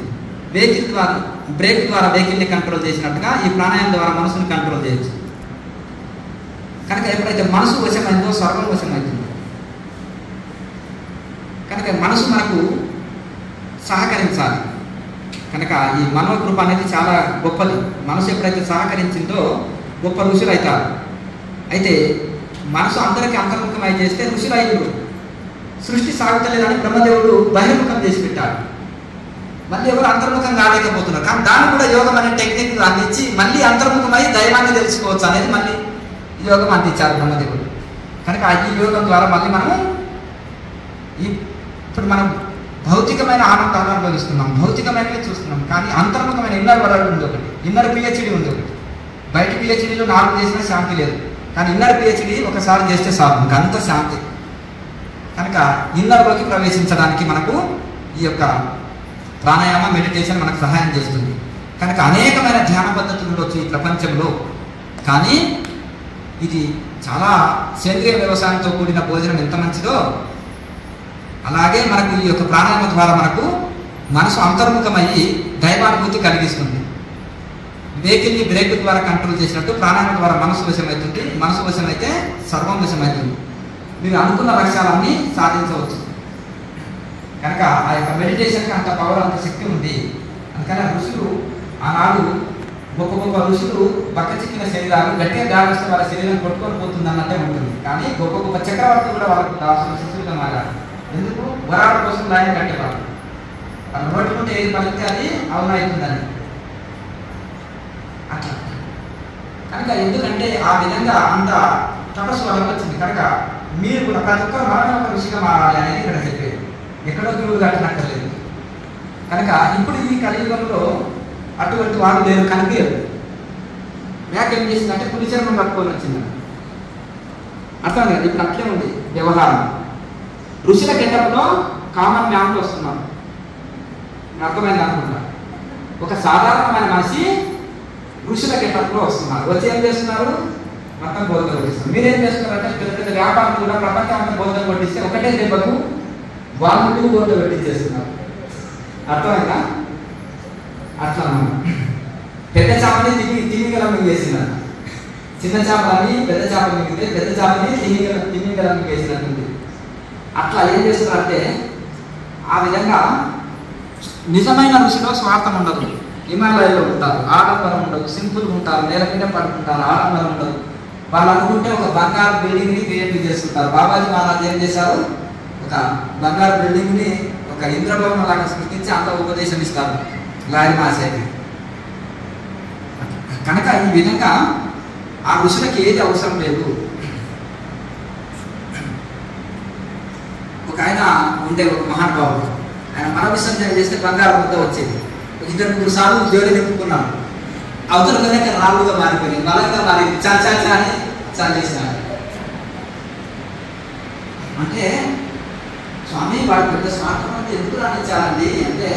బ్రేక్ ద్వారా వెహికల్ని కంట్రోల్ చేసినట్టుగా ఈ ప్రాణాయామం ద్వారా మనసుని కంట్రోల్ చేయొచ్చు. కనుక ఎప్పుడైతే మనసు వశమైందో సర్వం వశమవుతుందో, కనుక మనసు మనకు సహకరించాలి. కనుక ఈ మనోకృప అనేది చాలా గొప్పది. మనసు ఎప్పుడైతే సహకరించిందో గొప్ప ఋషులు అవుతారు. అయితే మనసు అందరికీ అంతర్ముఖమై చేస్తే ఋషులు అయ్యారు. సృష్టి సాగుతలేదని బ్రహ్మదేవుడు బహిర్ముఖం చేసి పెట్టాడు. మళ్ళీ ఎవరు అంతర్ముఖం కాలేకపోతున్నారు. కానీ దాన్ని కూడా యోగం అనే టెక్నిక్ అందించి మళ్ళీ అంతర్ముఖమై దైవాన్ని తెలుసుకోవచ్చు అనేది మళ్ళీ యోగం అందించారు బ్రహ్మదేవుడు. కనుక ఈ యోగం ద్వారా మళ్ళీ మనము ఇప్పుడు మనం భౌతికమైన ఆనందాన్ని అనుభవిస్తున్నాం, భౌతికమైనవి చూస్తున్నాం. కానీ అంతర్ముఖమైన ఇన్నర్ వరల్డ్ ఉంది ఒకటి, ఇన్నర్ పిహెచ్డి ఉంది ఒకటి. బయట పిహెచ్డీలో 4 చేసినా శాంతి లేదు, కానీ ఇన్నర్ పిహెచ్డి ఒకసారి చేస్తే చాలు, ఇంకా అంత శాంతి. కనుక ఇన్నర్లోకి ప్రవేశించడానికి మనకు ఈ యొక్క ప్రాణాయామ, మెడిటేషన్ మనకు సహాయం చేస్తుంది. కనుక అనేకమైన ధ్యాన పద్ధతులు ఉండొచ్చు ఈ ప్రపంచంలో. కానీ ఇది చాలా సేంద్రియ వ్యవసాయంతో కూడిన భోజనం ఎంత మంచిదో అలాగే మనకు ఈ యొక్క ప్రాణాయామం ద్వారా మనకు మనసు అంతర్ముఖమయ్యి దైవానుభూతి కలిగిస్తుంది. వెహికల్ని బ్రేక్ ద్వారా కంట్రోల్ చేసినట్టు ప్రాణాయామం ద్వారా మనసు వశమవుతుంది. మనసు వశమైతే సర్వం వశమవుతుంది. మీరు అనుకున్న లక్ష్యాలన్నీ సాధించవచ్చు. కనుక ఆ యొక్క మెడిటేషన్కి అంత పవర్, అంత శక్తి ఉంది. అందుకని ఋషులు ఆనాడు గొప్ప గొప్ప ఋషులు బక్క చిక్కిన శరీరాలు గట్టిగా గాలి వస్తే వాళ్ళ శరీరం కొట్టుకొని పోతుంది అన్నట్టే ఉంటుంది. కానీ గొప్ప గొప్ప చక్రవర్తులు కూడా వాళ్ళకు కావాల్సిన శిశువుగా మారారు. ఎందుకు? వరాల కోసం లైన్ కట్టేవాళ్ళు. వాళ్ళ నోటి నుండి ఏది పలికితే అది అవునవుతుందని. అట్లా కనుక ఎందుకంటే ఆ విధంగా అంత తపస్సు వాళ్ళకి వచ్చింది. కనుక మీరు కూడా ప్రతి ఒక్కరు మనమే ఒక ఋషిగా మారాలి అనేది ఇక్కడ చెప్పేది. ఎక్కడో గురువు కట్టినక్కర్లేదు. కనుక ఇప్పుడు ఈ కలియుగంలో అటువంటి వారు లేరు కనిపించదు. మేక ఏం చేసిందంటే పులి చర్మం పట్టుకొని వచ్చింది. అర్థం కదా? ఇప్పుడు అట్లే ఉంది వ్యవహారం. ఋషుల గెటప్లో కామన్ మ్యాన్లు వస్తున్నారు. అర్థమైంది అనుకుంటా. ఒక సాధారణమైన మనిషి ఋషుల గెటప్లో వస్తున్నారు. వచ్చి ఏం చేస్తున్నారు? మొత్తం బోధన కొట్టిస్తారు. మీరేం చేస్తున్నారంటే పెద్ద పెద్ద వ్యాపారం కూడా ప్రపంచం అంతా బోధన కొట్టిస్తే ఒకటే దెబ్బకు వాళ్ళు బోధన పెట్టించేస్తున్నారు. అర్థమైందా? అట్లా పెద్ద చేపని తిమింగలం వేసినారు. చిన్న చేపలని పెద్ద చేపలు మిగిలితే పెద్ద చేపని తిమింగలం వేసినట్టుంది. అట్లా ఏం చేస్తున్నారంటే ఆ విధంగా నిజమైన ఋషిలో స్వార్థం ఉండదు. హిమాలయాల్లో ఉంటారు, ఆడంబరం ఉండదు, సింపుల్గా ఉంటారు, నేల మీద పడుకుంటారు, ఆడంబరం ఉండదు. వాళ్ళు అనుకుంటే ఒక బంగారు బిల్డింగ్ని క్రియేట్ చేస్తుంటారు. బాబాజీ మహారాజ్ ఏం చేశారు? ఒక బంగారు బిల్డింగ్ని ఒక ఇంద్రభవనం లాగా సృష్టించి అంత ఉపదేశం ఇస్తారు లారీ మాసేకి. కనుక ఈ విధంగా ఆ ఋషులకి ఏది అవసరం లేదు. ఒక ఆయన ఉండే ఒక మహానుభావుడు, ఆయన మర విసర్జన చేస్తే బంగారు ముద్ద వచ్చేది. 2-3 సార్లు జోడి నింపుకున్నాడు. అవతల కనుక రాళ్ళుగా మారిపోయింది, బలంగా మారింది. చాచా అని చేసినాడు. అంటే స్వామి వాడు పెద్ద స్వార్థం అంటే ఎందుకు రాణించాలండి అంటే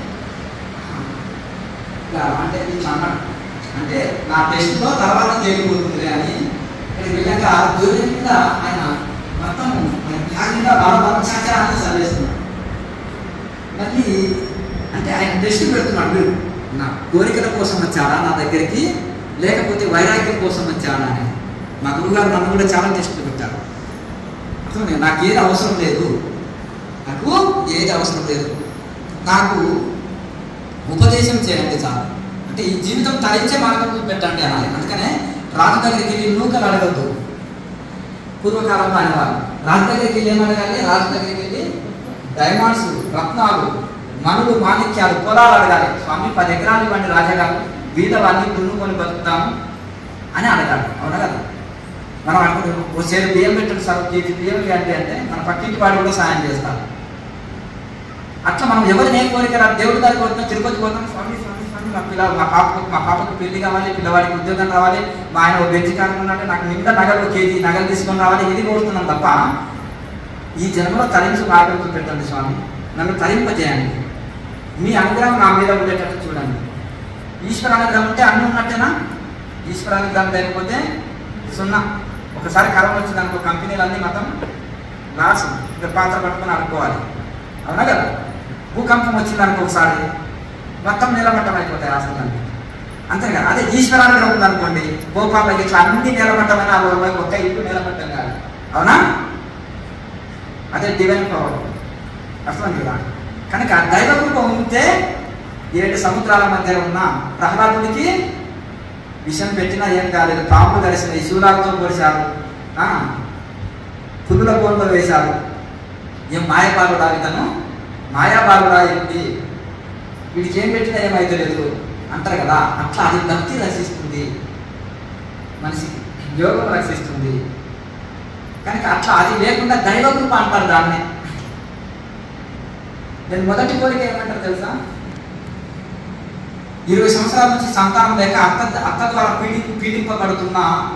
అంటే అన్నాడు. అంటే నా టెస్ట్లో తర్వాత తేలిపోతుంది అని ఇక్కడ విధంగా జోడి మీద ఆయన మొత్తం త్యాగంగా బలబలం చాచా అని చదివేస్తున్నాడు. మళ్ళీ అంటే ఆయన దృష్టి పెడుతున్నాడు, మీరు నా కోరికల కోసం వచ్చాడా నా దగ్గరికి, లేకపోతే వైరాగ్యం కోసం వచ్చాడా అని. మా గురువుగారు నన్ను కూడా చాలా దృష్టి పెట్టారు. అర్థం నాకు ఏది అవసరం లేదు, నాకు ఏది అవసరం లేదు, నాకు ఉపదేశం చేయండి చాలు. అంటే ఈ జీవితం తరించే మార్గం పెట్టండి అనాలి. అందుకనే రాజు దగ్గరికి వెళ్ళి నూకలు అడగద్దు. పూర్వకాలంలో అనేవాళ్ళు రాజు దగ్గరికి వెళ్ళి ఏమడగాలి? రాజు దగ్గరికి వెళ్ళి డైమండ్స్, రత్నాలు, మనులు, మాణిక్యాలు, పొలాలు అడగాలి. స్వామి 10 ఎకరాలు ఇవ్వండి రాజాగారు, వీధవాన్ని దున్నుకొని బతుకుతాము అని అడగాలి. అవునా కదా? మనం అనుకుంటాం ఓ సేరు బియ్యం పెట్టండి సార్, కేజీ బియ్యం ఇవ్వండి అంటే మన పక్కింటి వాడు కూడా సాయం చేస్తారు. అట్లా మనం ఎవరిని ఏం కోరిక దేవుడి దగ్గరికి పోతున్నాం, తిరుపతి పోతాం, స్వామి స్వామి స్వామి మా పాపకు పెళ్లి కావాలి, పిల్లవాడికి ఉద్యోగం రావాలి, మా ఆయన ఓ బెంచి కానుకున్నట్టే నాకు నిండా నగలు, కేజీ నగలు తీసుకొని రావాలి, ఇది కోరుతున్నాం తప్ప ఈ జన్మలో తరించి మార్గం పెట్టండి స్వామి, నన్ను తరింపజేయండి, మీ అనుగ్రహం నా మీద ఉండేటట్టు చూడండి. ఈశ్వర అనుగ్రహం ఉంటే అన్నీ ఉన్నట్టేనా? ఈశ్వర అనుగ్రహం లేకపోతే 0. ఒకసారి కరోనా వచ్చిందనుకో కంపెనీలన్నీ మొత్తం లాస్, పాత్ర పట్టుకొని అనుకోవాలి. అవునా కదా? భూకంపం వచ్చిందనుకో ఒకసారి మొత్తం నిలబట్టం అయిపోతాయి ఆస్తులన్నీ. అంతే కదా? అదే ఈశ్వరానుగ్రహం ఉందనుకోండి, భోపాలకి ఇట్లా అన్ని నిలబట్టమని ఒక్క ఇల్లు నిలబట్టం కాదు. అవునా? అదే డివైన్ పవర్. అర్థం కదా? కనుక దైవకృప ఉంటే 7 సముద్రాల మధ్య ఉన్న ప్రహ్లాదుడికి విషం పెట్టినా ఏం కాలేదు, పాములు కలిసినాయి, శూలాలతో పొడిచారు, పులుల బోన్లు వేశారు. ఏం మాయబాలుడా ఇతను, మాయాబాలుడా ఏంటి, వీడికి ఏం పెట్టినా ఏమైతే లేదు అంటారు కదా. అట్లా అది భక్తి రక్షిస్తుంది, మనిషికి యోగం రక్షిస్తుంది. కనుక అట్లా అది లేకుండా దైవకృప అంటారు దాన్ని. నేను మొదటి కోరిక ఏమంటారు తెలుసా? 20 సంవత్సరాల నుంచి సంతానం లేక అత్త ద్వారా పీడింపబడుతున్న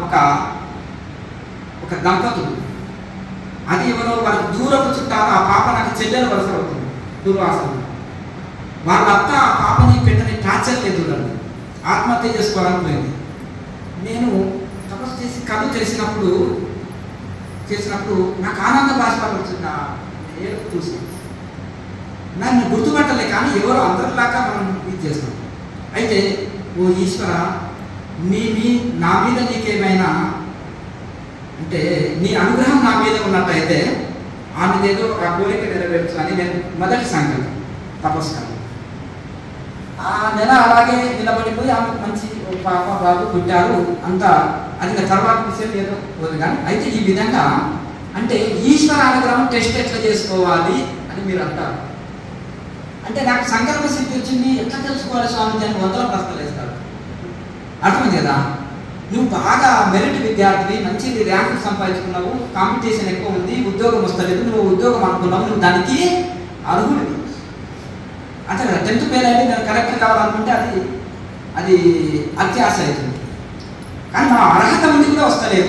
ఒక దంపతులు, అది ఎవరో వాళ్ళకి దూరపు చుట్టాలు, ఆ పాప నాకు చెల్లెలు వలస అవుతుంది దూర్వాసన. వాళ్ళ అత్త ఆ పాపని పెట్టని టార్చర్ ఎదురండి, ఆత్మహత్య చేసుకోవాలనుకునేది. నేను తపస్సు చేసి కళ్ళు చేసినప్పుడు నాకు ఆనంద బాష్పాలు వచ్చింది. ఏదో చూసి నన్ను గుర్తుపట్టలే, కానీ ఎవరో అందరిలాగా మనం ఇది చేస్తాం. అయితే ఓ ఈశ్వర, నా మీద నీకేమైనా అంటే నీ అనుగ్రహం నా మీద ఉన్నట్టయితే ఆమెదేదో ఆ కోరిక నెరవేర్చు అని నేను మొదటి సంకల్పం తపస్సు. ఆ నెల అలాగే నిలబడిపోయి ఆమెకు మంచి పాప బాబు పుట్టారు అంతా, అది తర్వాత విషయం ఏదో పోదు. కానీ అయితే ఈ విధంగా అంటే ఈశ్వర అనుగ్రహం టెస్ట్ ఎట్లా చేసుకోవాలి అని మీరు అంటారు. అంటే నాకు సంకల్ప సిద్ధి వచ్చింది ఎట్లా తెలుసుకోవాలి స్వామి అని వందల ప్రశ్నలు వేస్తారు. అర్థమైంది కదా? నువ్వు బాగా మెరిట్ విద్యార్థివి, మంచి ర్యాంకు సంపాదించుకున్నావు, కాంపిటీషన్ ఎక్కువ ఉంది, ఉద్యోగం వస్తలేదు, నువ్వు ఉద్యోగం అనుకున్నావు, నువ్వు దానికి అర్హుడివి. అంతే కదా? 10th ఫెయిల్ అయితే నేను కలెక్టర్ కావాలనుకుంటే అది అత్యాశ అవుతుంది. కానీ మా అర్హత ఉంది కూడా వస్తలేదు.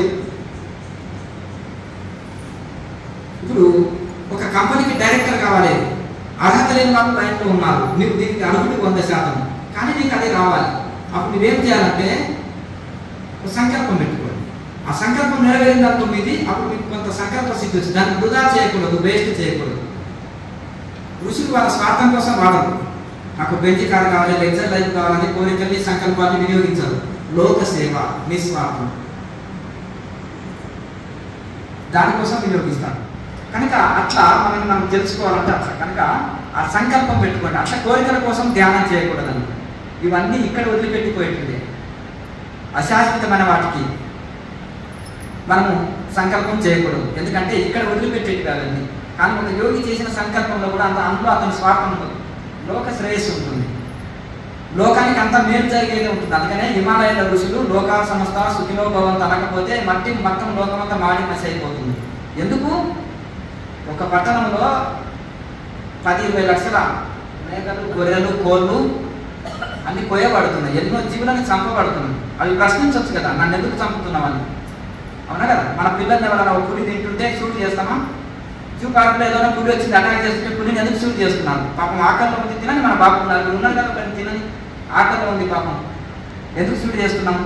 ఇప్పుడు ఒక కంపెనీకి డైరెక్టర్ కావాలి, అర్హత లేని వాళ్ళు లైన్లో ఉన్నారు, నీకు దీనికి అర్హుడికి 100%, కానీ నీకు అది రావాలి. అప్పుడు నువ్వేం చేయాలంటే సంకల్పం పెట్టుకోండి. ఆ సంకల్పం నెరవేరింది అనుకోండి, అప్పుడు మీకు కొంత సంకల్ప సిద్ధి వచ్చింది. దాన్ని వృధా చేయకూడదు, వేస్ట్ చేయకూడదు. ఋషులు వాళ్ళ స్వార్థం కోసం వాడరు. నాకు బెంచ్ కార్ కావాలి, లెక్చర్ లైఫ్ కావాలని కోరికల్ని సంకల్పాన్ని వినియోగించరు. లోక సేవ, నిస్వార్థం, దానికోసం వినియోగిస్తారు. కనుక అట్లా మనం తెలుసుకోవాలంటే అట్లా కనుక ఆ సంకల్పం పెట్టుకోండి. అట్లా కోరికల కోసం ధ్యానం చేయకూడదని. ఇవన్నీ ఇక్కడ వదిలిపెట్టిపోయేటుంది. అశాశ్వతమైన వాటికి మనము సంకల్పం చేయకూడదు, ఎందుకంటే ఇక్కడ వదిలిపెట్టేది కాదండి. కానీ ఒక యోగి చేసిన సంకల్పంలో కూడా అందులో అతని స్వార్థం ఉండదు, లోక శ్రేయస్సు ఉంటుంది, లోకానికి అంతా మేలు జరిగేదే ఉంటుంది. అందుకనే హిమాలయాల ఋషులు లోకా సంస్థ సుఖిలో భవంతు అనకపోతే మొత్తం లోకమంతా మాడి మసి అయిపోతుంది. ఎందుకు? ఒక పట్టణంలో 10-20 లక్షల మేకలు, గొర్రెలు, కోళ్ళు అన్ని కోయబడుతున్నాయి, ఎన్నో జీవులను చంపబడుతున్నాయి. అవి ప్రశ్నించవచ్చు కదా, నన్ను ఎందుకు చంపుతున్నామని. అవునా కదా? మన పిల్లల్ని ఎవరైనా ఒక పులి తింటుంటే షూట్ చేస్తామా? జూ పార్కులో ఏదైనా పులి వచ్చింది అటాక్ చేస్తుంటే పులిని ఎందుకు షూట్ చేస్తున్నాను? పాపం ఆకలిలో ఉంది తినని, మన బాబు ఉన్నారు కదా కానీ తినని, ఆకలిలో ఉంది పాపం, ఎందుకు షూట్ చేస్తున్నాం?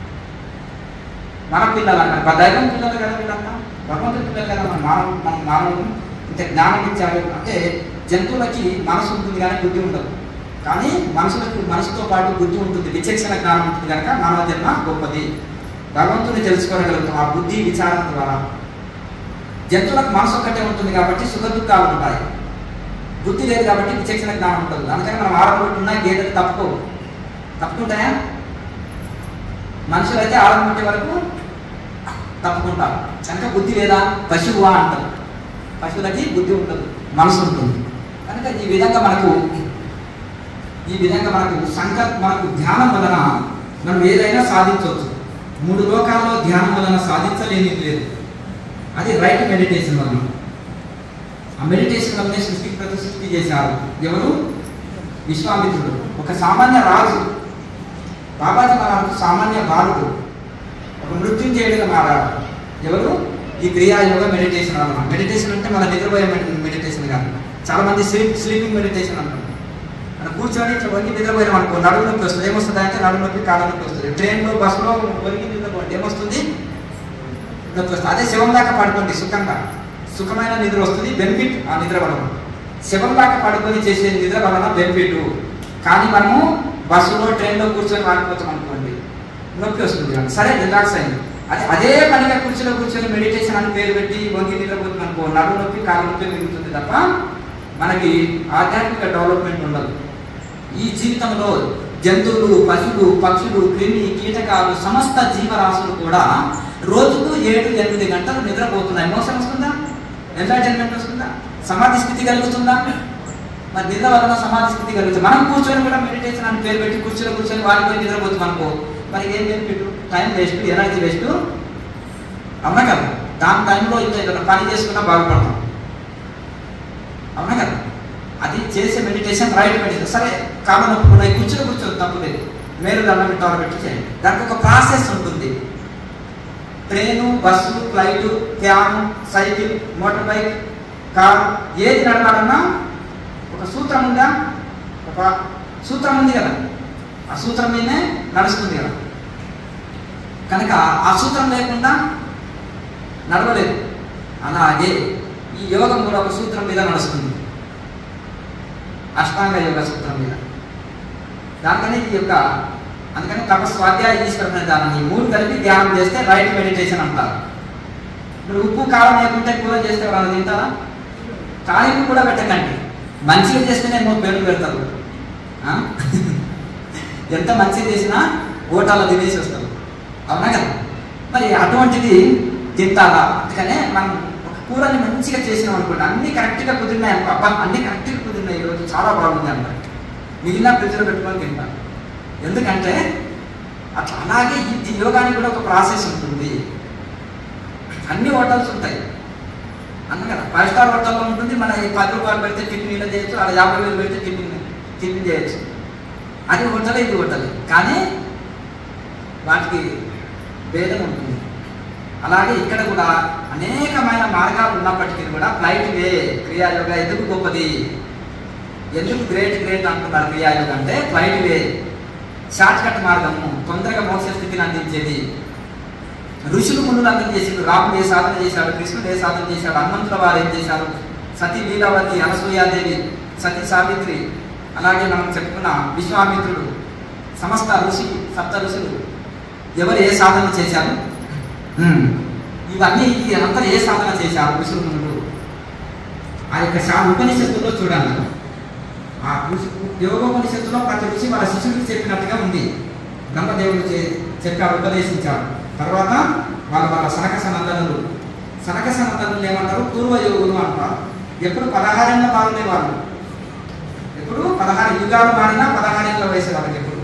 మన పిల్లలు అన్నారు, దైవం పిల్లలు కదా వీళ్ళంతా, భగవంతుడి పిల్లలు కదా. మన మానవుడు ఇంత జ్ఞానం ఇచ్చాడు అంటే జంతువులకి మనసు ఉంటుంది కానీ బుద్ధి ఉండదు. కానీ మనసుతో పాటు బుద్ధి ఉంటుంది, విచక్షణ జ్ఞానం ఉంటుంది. కనుక మానవ జన్మ గొప్పది. భగవంతుని తెలుసుకోగలుగుతాం ఆ బుద్ధి విచారణ ద్వారా. జంతువులకు మనసు ఒక్కటే ఉంటుంది కాబట్టి సుఖ దుఃఖాలు ఉంటాయి, బుద్ధి లేదు కాబట్టి విచక్షణ జ్ఞానం ఉంటుంది. అందుకని మనం ఆడబట్టున్నా గేదెలు తప్పుకుంటాయా? మనుషులు అయితే ఆడబట్టే వరకు తప్పుకుంటారు. కనుక బుద్ధి లేదా? పశువువా అంటారు. పశువులకి బుద్ధి ఉండదు, మనసు ఉంటుంది. కనుక ఈ విధంగా మనకు మనకు ధ్యానం వలన మనం ఏదైనా సాధించవచ్చు. 3 లోకాల్లో ధ్యానం వలన సాధించలేనిది లేదు. అది రైట్ మెడిటేషన్ వలన. ఆ మెడిటేషన్ వల్లనే సృష్టికి ప్రతిసృష్టి చేశారు. ఎవరు? విశ్వామిత్రుడు. ఒక సామాన్య రాజు, బాబాజీ మహారాజు సామాన్య బాలుడు ఒక మృత్యుంజయుడిగా మారాడు. ఎవరు? ఈ క్రియాయోగ మెడిటేషన్ వలన. మెడిటేషన్ అంటే మన నిద్రపోయే మెడిటేషన్ కాదు. చాలా మంది స్లీపింగ్ మెడిటేషన్ అంటారు. మనం కూర్చొని ఇట్లా వంగి నిద్రపోయాం అనుకో, నడుము నొప్పి వస్తుంది. ఏమొస్తుంది అంటే నడుము నొప్పి, కాళ్ళ నొప్పి వస్తుంది. ట్రైన్లో, బస్సులో వంగి నిద్రపోండి, ఏమొస్తుంది? నొప్పి వస్తుంది. అదే శవం దాకా పడుకోండి, సుఖమైన నిద్ర వస్తుంది. బెనిఫిట్ ఆ నిద్ర వలన. శవం దాకా పడుకొని చేసే నిద్ర వలన బెనిఫిట్. కానీ మనము బస్సులో, ట్రైన్లో కూర్చొని వాడిపోతాం అనుకోండి, నొప్పి వస్తుంది. సరే, రిలాక్స్ అయింది. అదే పనిగా కుర్చీలో కూర్చొని మెడిటేషన్ అని పేరు పెట్టి వంగి నిద్రపోతుంది అనుకో, నడుము నొప్పి, కాళ్ళ నొప్పి మిగులుతుంది తప్ప మనకి ఆధ్యాత్మిక డెవలప్మెంట్ ఉండదు. ఈ జీవితంలో జంతువులు, పశువులు, పక్షులు, క్రిమి, కీటకాలు, సమస్త జీవరాశులు కూడా రోజుకు 7-8 గంటలు నిద్రపోతున్నాయి. మోసం వస్తుందా? ఎంటర్టైన్మెంట్ వస్తుందా? సమాధి స్థితి కలుగుతుందా? మరి నిద్ర వలన సమాధి స్థితి కలుగుతుంది. మనం కూర్చొని కూడా మెడిటేషన్ అని పేరు పెట్టి కుర్చీలో కూర్చొని వాడిపోయి నిద్రపోతుంది అనుకో, మరి ఏం benefit? Time waste, energy waste. అవునా కదా? దాని టైంలో ఇంత పని చేసుకున్నా బాగుపడతాం. అవునా కదా? అది చేసే మెడిటేషన్ రైట్ మెడిటేషన్. సరే, కాళ్ళ నొప్పి ఉన్నాయి, కూర్చొని తప్పులేదు, మేలు దండం పెట్టాలో పెట్టి చేయండి. దానికి ఒక ప్రాసెస్ ఉంటుంది. Train, bus, flight, fan, cycle, motor bike, car ఏది నడపాలన్నా ఒక సూత్రం ఉందా? ఒక సూత్రం ఉంది కదా, ఆ సూత్రం మీదనే నడుస్తుంది కదా. కనుక ఆ సూత్రం లేకుండా నడవలేదు. అలాగే ఈ యోగం కూడా ఒక సూత్రం మీద నడుస్తుంది, అష్టాంగ యోగ సూత్రం మీద. దానికని అందుకని తపస్సు, స్వాధ్యాయ, ఈశ్వర ధ్యానం, ఈ 3 కలిపి ధ్యానం చేస్తే రైట్ మెడిటేషన్ అంటారు. మీరు ఉప్పు కారం లేకుంటే కూర చేస్తే వాళ్ళు తింటారా? తాలింపు కూడా పెట్టకండి, మంచిగా చేస్తేనే పేర్లు పెడతారు. ఎంత మంచిగా చేసినా హోటల్లో తినేసి వస్తారు, అవునా కదా? మరి అటువంటిది తింటారా? అందుకనే మనం ఒక కూరని మంచిగా చేసినాం అనుకోండి, అన్నీ కరెక్ట్గా కుదిరినాయి అనుకో, అబ్బా అన్నీ కరెక్ట్గా కుదిరినాయి, ఈరోజు చాలా బాగుంది అన్నమాట. మిగిలిన ఫ్రిడ్జ్లో పెట్టుకొని తింటాం. ఎందుకంటే అట్లా. అలాగే ఈ యోగానికి కూడా ఒక ప్రాసెస్ ఉంటుంది. అన్ని హోటల్స్ ఉంటాయి అన్న కదా. 5 స్టార్ హోటల్లో ఉంటుంది, మన 10 రూపాయలు పెడితే టిఫిన్ ఇలా చేయొచ్చు, అలా 50,000 పెడితే టిఫిన్ చేయొచ్చు. అది హోటల్, ఇది హోటల్, కానీ వాటికి భేదం ఉంటుంది. అలాగే ఇక్కడ కూడా అనేకమైన మార్గాలు ఉన్నప్పటికీ కూడా ఫ్లైట్ వే క్రియాయోగ ఎందుకు గొప్పది, ఎందుకు గ్రేట్ అంటున్నారు క్రియాయోగ అంటే? ఫ్లైట్ వే, షార్ట్ కట్ మార్గము, తొందరగా మోక్ష స్థితిని అందించేది. ఋషులు మునులు అర్థం చేసారు. రాముడు ఏ సాధన చేశాడు, కృష్ణుడు ఏ సాధన చేశాడు, హనుమంతుల వారు ఏం చేశారు, సతీ లీలావతి, అనసూయాదేవి, సతీ సావిత్రి, అలాగే మనం చెప్పుకున్న విశ్వామిత్రుడు, సమస్త ఋషులు, 7 ఋషులు ఎవరు ఏ సాధన చేశారు? ఇవన్నీ అంతా ఏ సాధన చేశారు ఋషులు మునులు? ఆ యొక్క ఉపనిషత్తులో చూడాలి. ఆ యోగోపనిషత్తులో ప్రతి ఋషి వాళ్ళ శిష్యుడికి చెప్పినట్టుగా ఉంది. బ్రహ్మదేవుడు చెప్పారు, ఉపదేశించారు. తర్వాత వాళ్ళ సనక సనందనులు ఏమంటారు? పూర్వయోగులు అంటారు. ఎప్పుడు 16 బాగునే వాళ్ళు, ఎప్పుడు 16 యుగాలు మారినా 16 వయసు వాళ్ళకి ఎప్పుడు.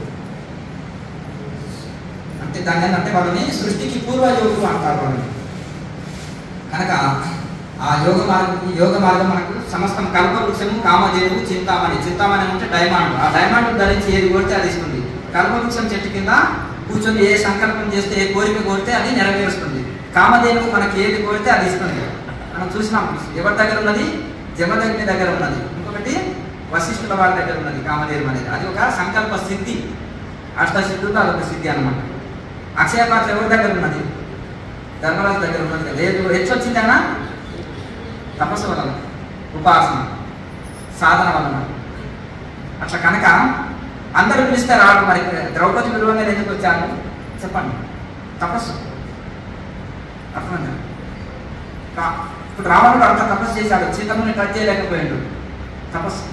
అంటే దాన్ని ఏంటంటే వాళ్ళని సృష్టికి పూర్వయోగులు అంటారు వాళ్ళని. కనుక ఆ యోగ మార్గం మనకు సమస్తం కల్పవృక్షము, కామధేనువు, చింతామణి అంటే డైమండ్. ఆ డైమండ్ ధరించి ఏది కోరితే అది ఇస్తుంది. కల్పవృక్షం చెట్టు కింద కూర్చొని ఏ సంకల్పం చేస్తే, ఏ కోరిక కోరితే అది నెరవేరుస్తుంది. కామధేనువు మనకి ఏది కోరితే అది ఇస్తుంది. మనం చూసినాం. ఎవరి దగ్గర ఉన్నది? జమదగ్ని దగ్గర ఉన్నది. ఇంకొకటి వశిష్ఠుల వారి దగ్గర ఉన్నది కామధేను అనేది. అది ఒక సంకల్ప సిద్ధి. అష్టసిద్ధులు అదొక సిద్ధి అనమాట. అక్షయ పాత్ర ఎవరి దగ్గర ఉన్నది? ధర్మరాజు దగ్గర ఉన్నది కదా. లేదు వచ్చిందనా? తపస్సు వలన, ఉపాసన, సాధన వలన. అట్లా కనుక అందరూ పిలిస్తే రాడు. మరి ద్రౌపది విలువగా ఎందుకు వచ్చాను చెప్పండి? తపస్సు. అర్థమైందా? ఇప్పుడు రావణుడు అంత తపస్సు చేశాడు, సీతమ్మని టచ్ చేయలేకపోయాడు. తపస్సు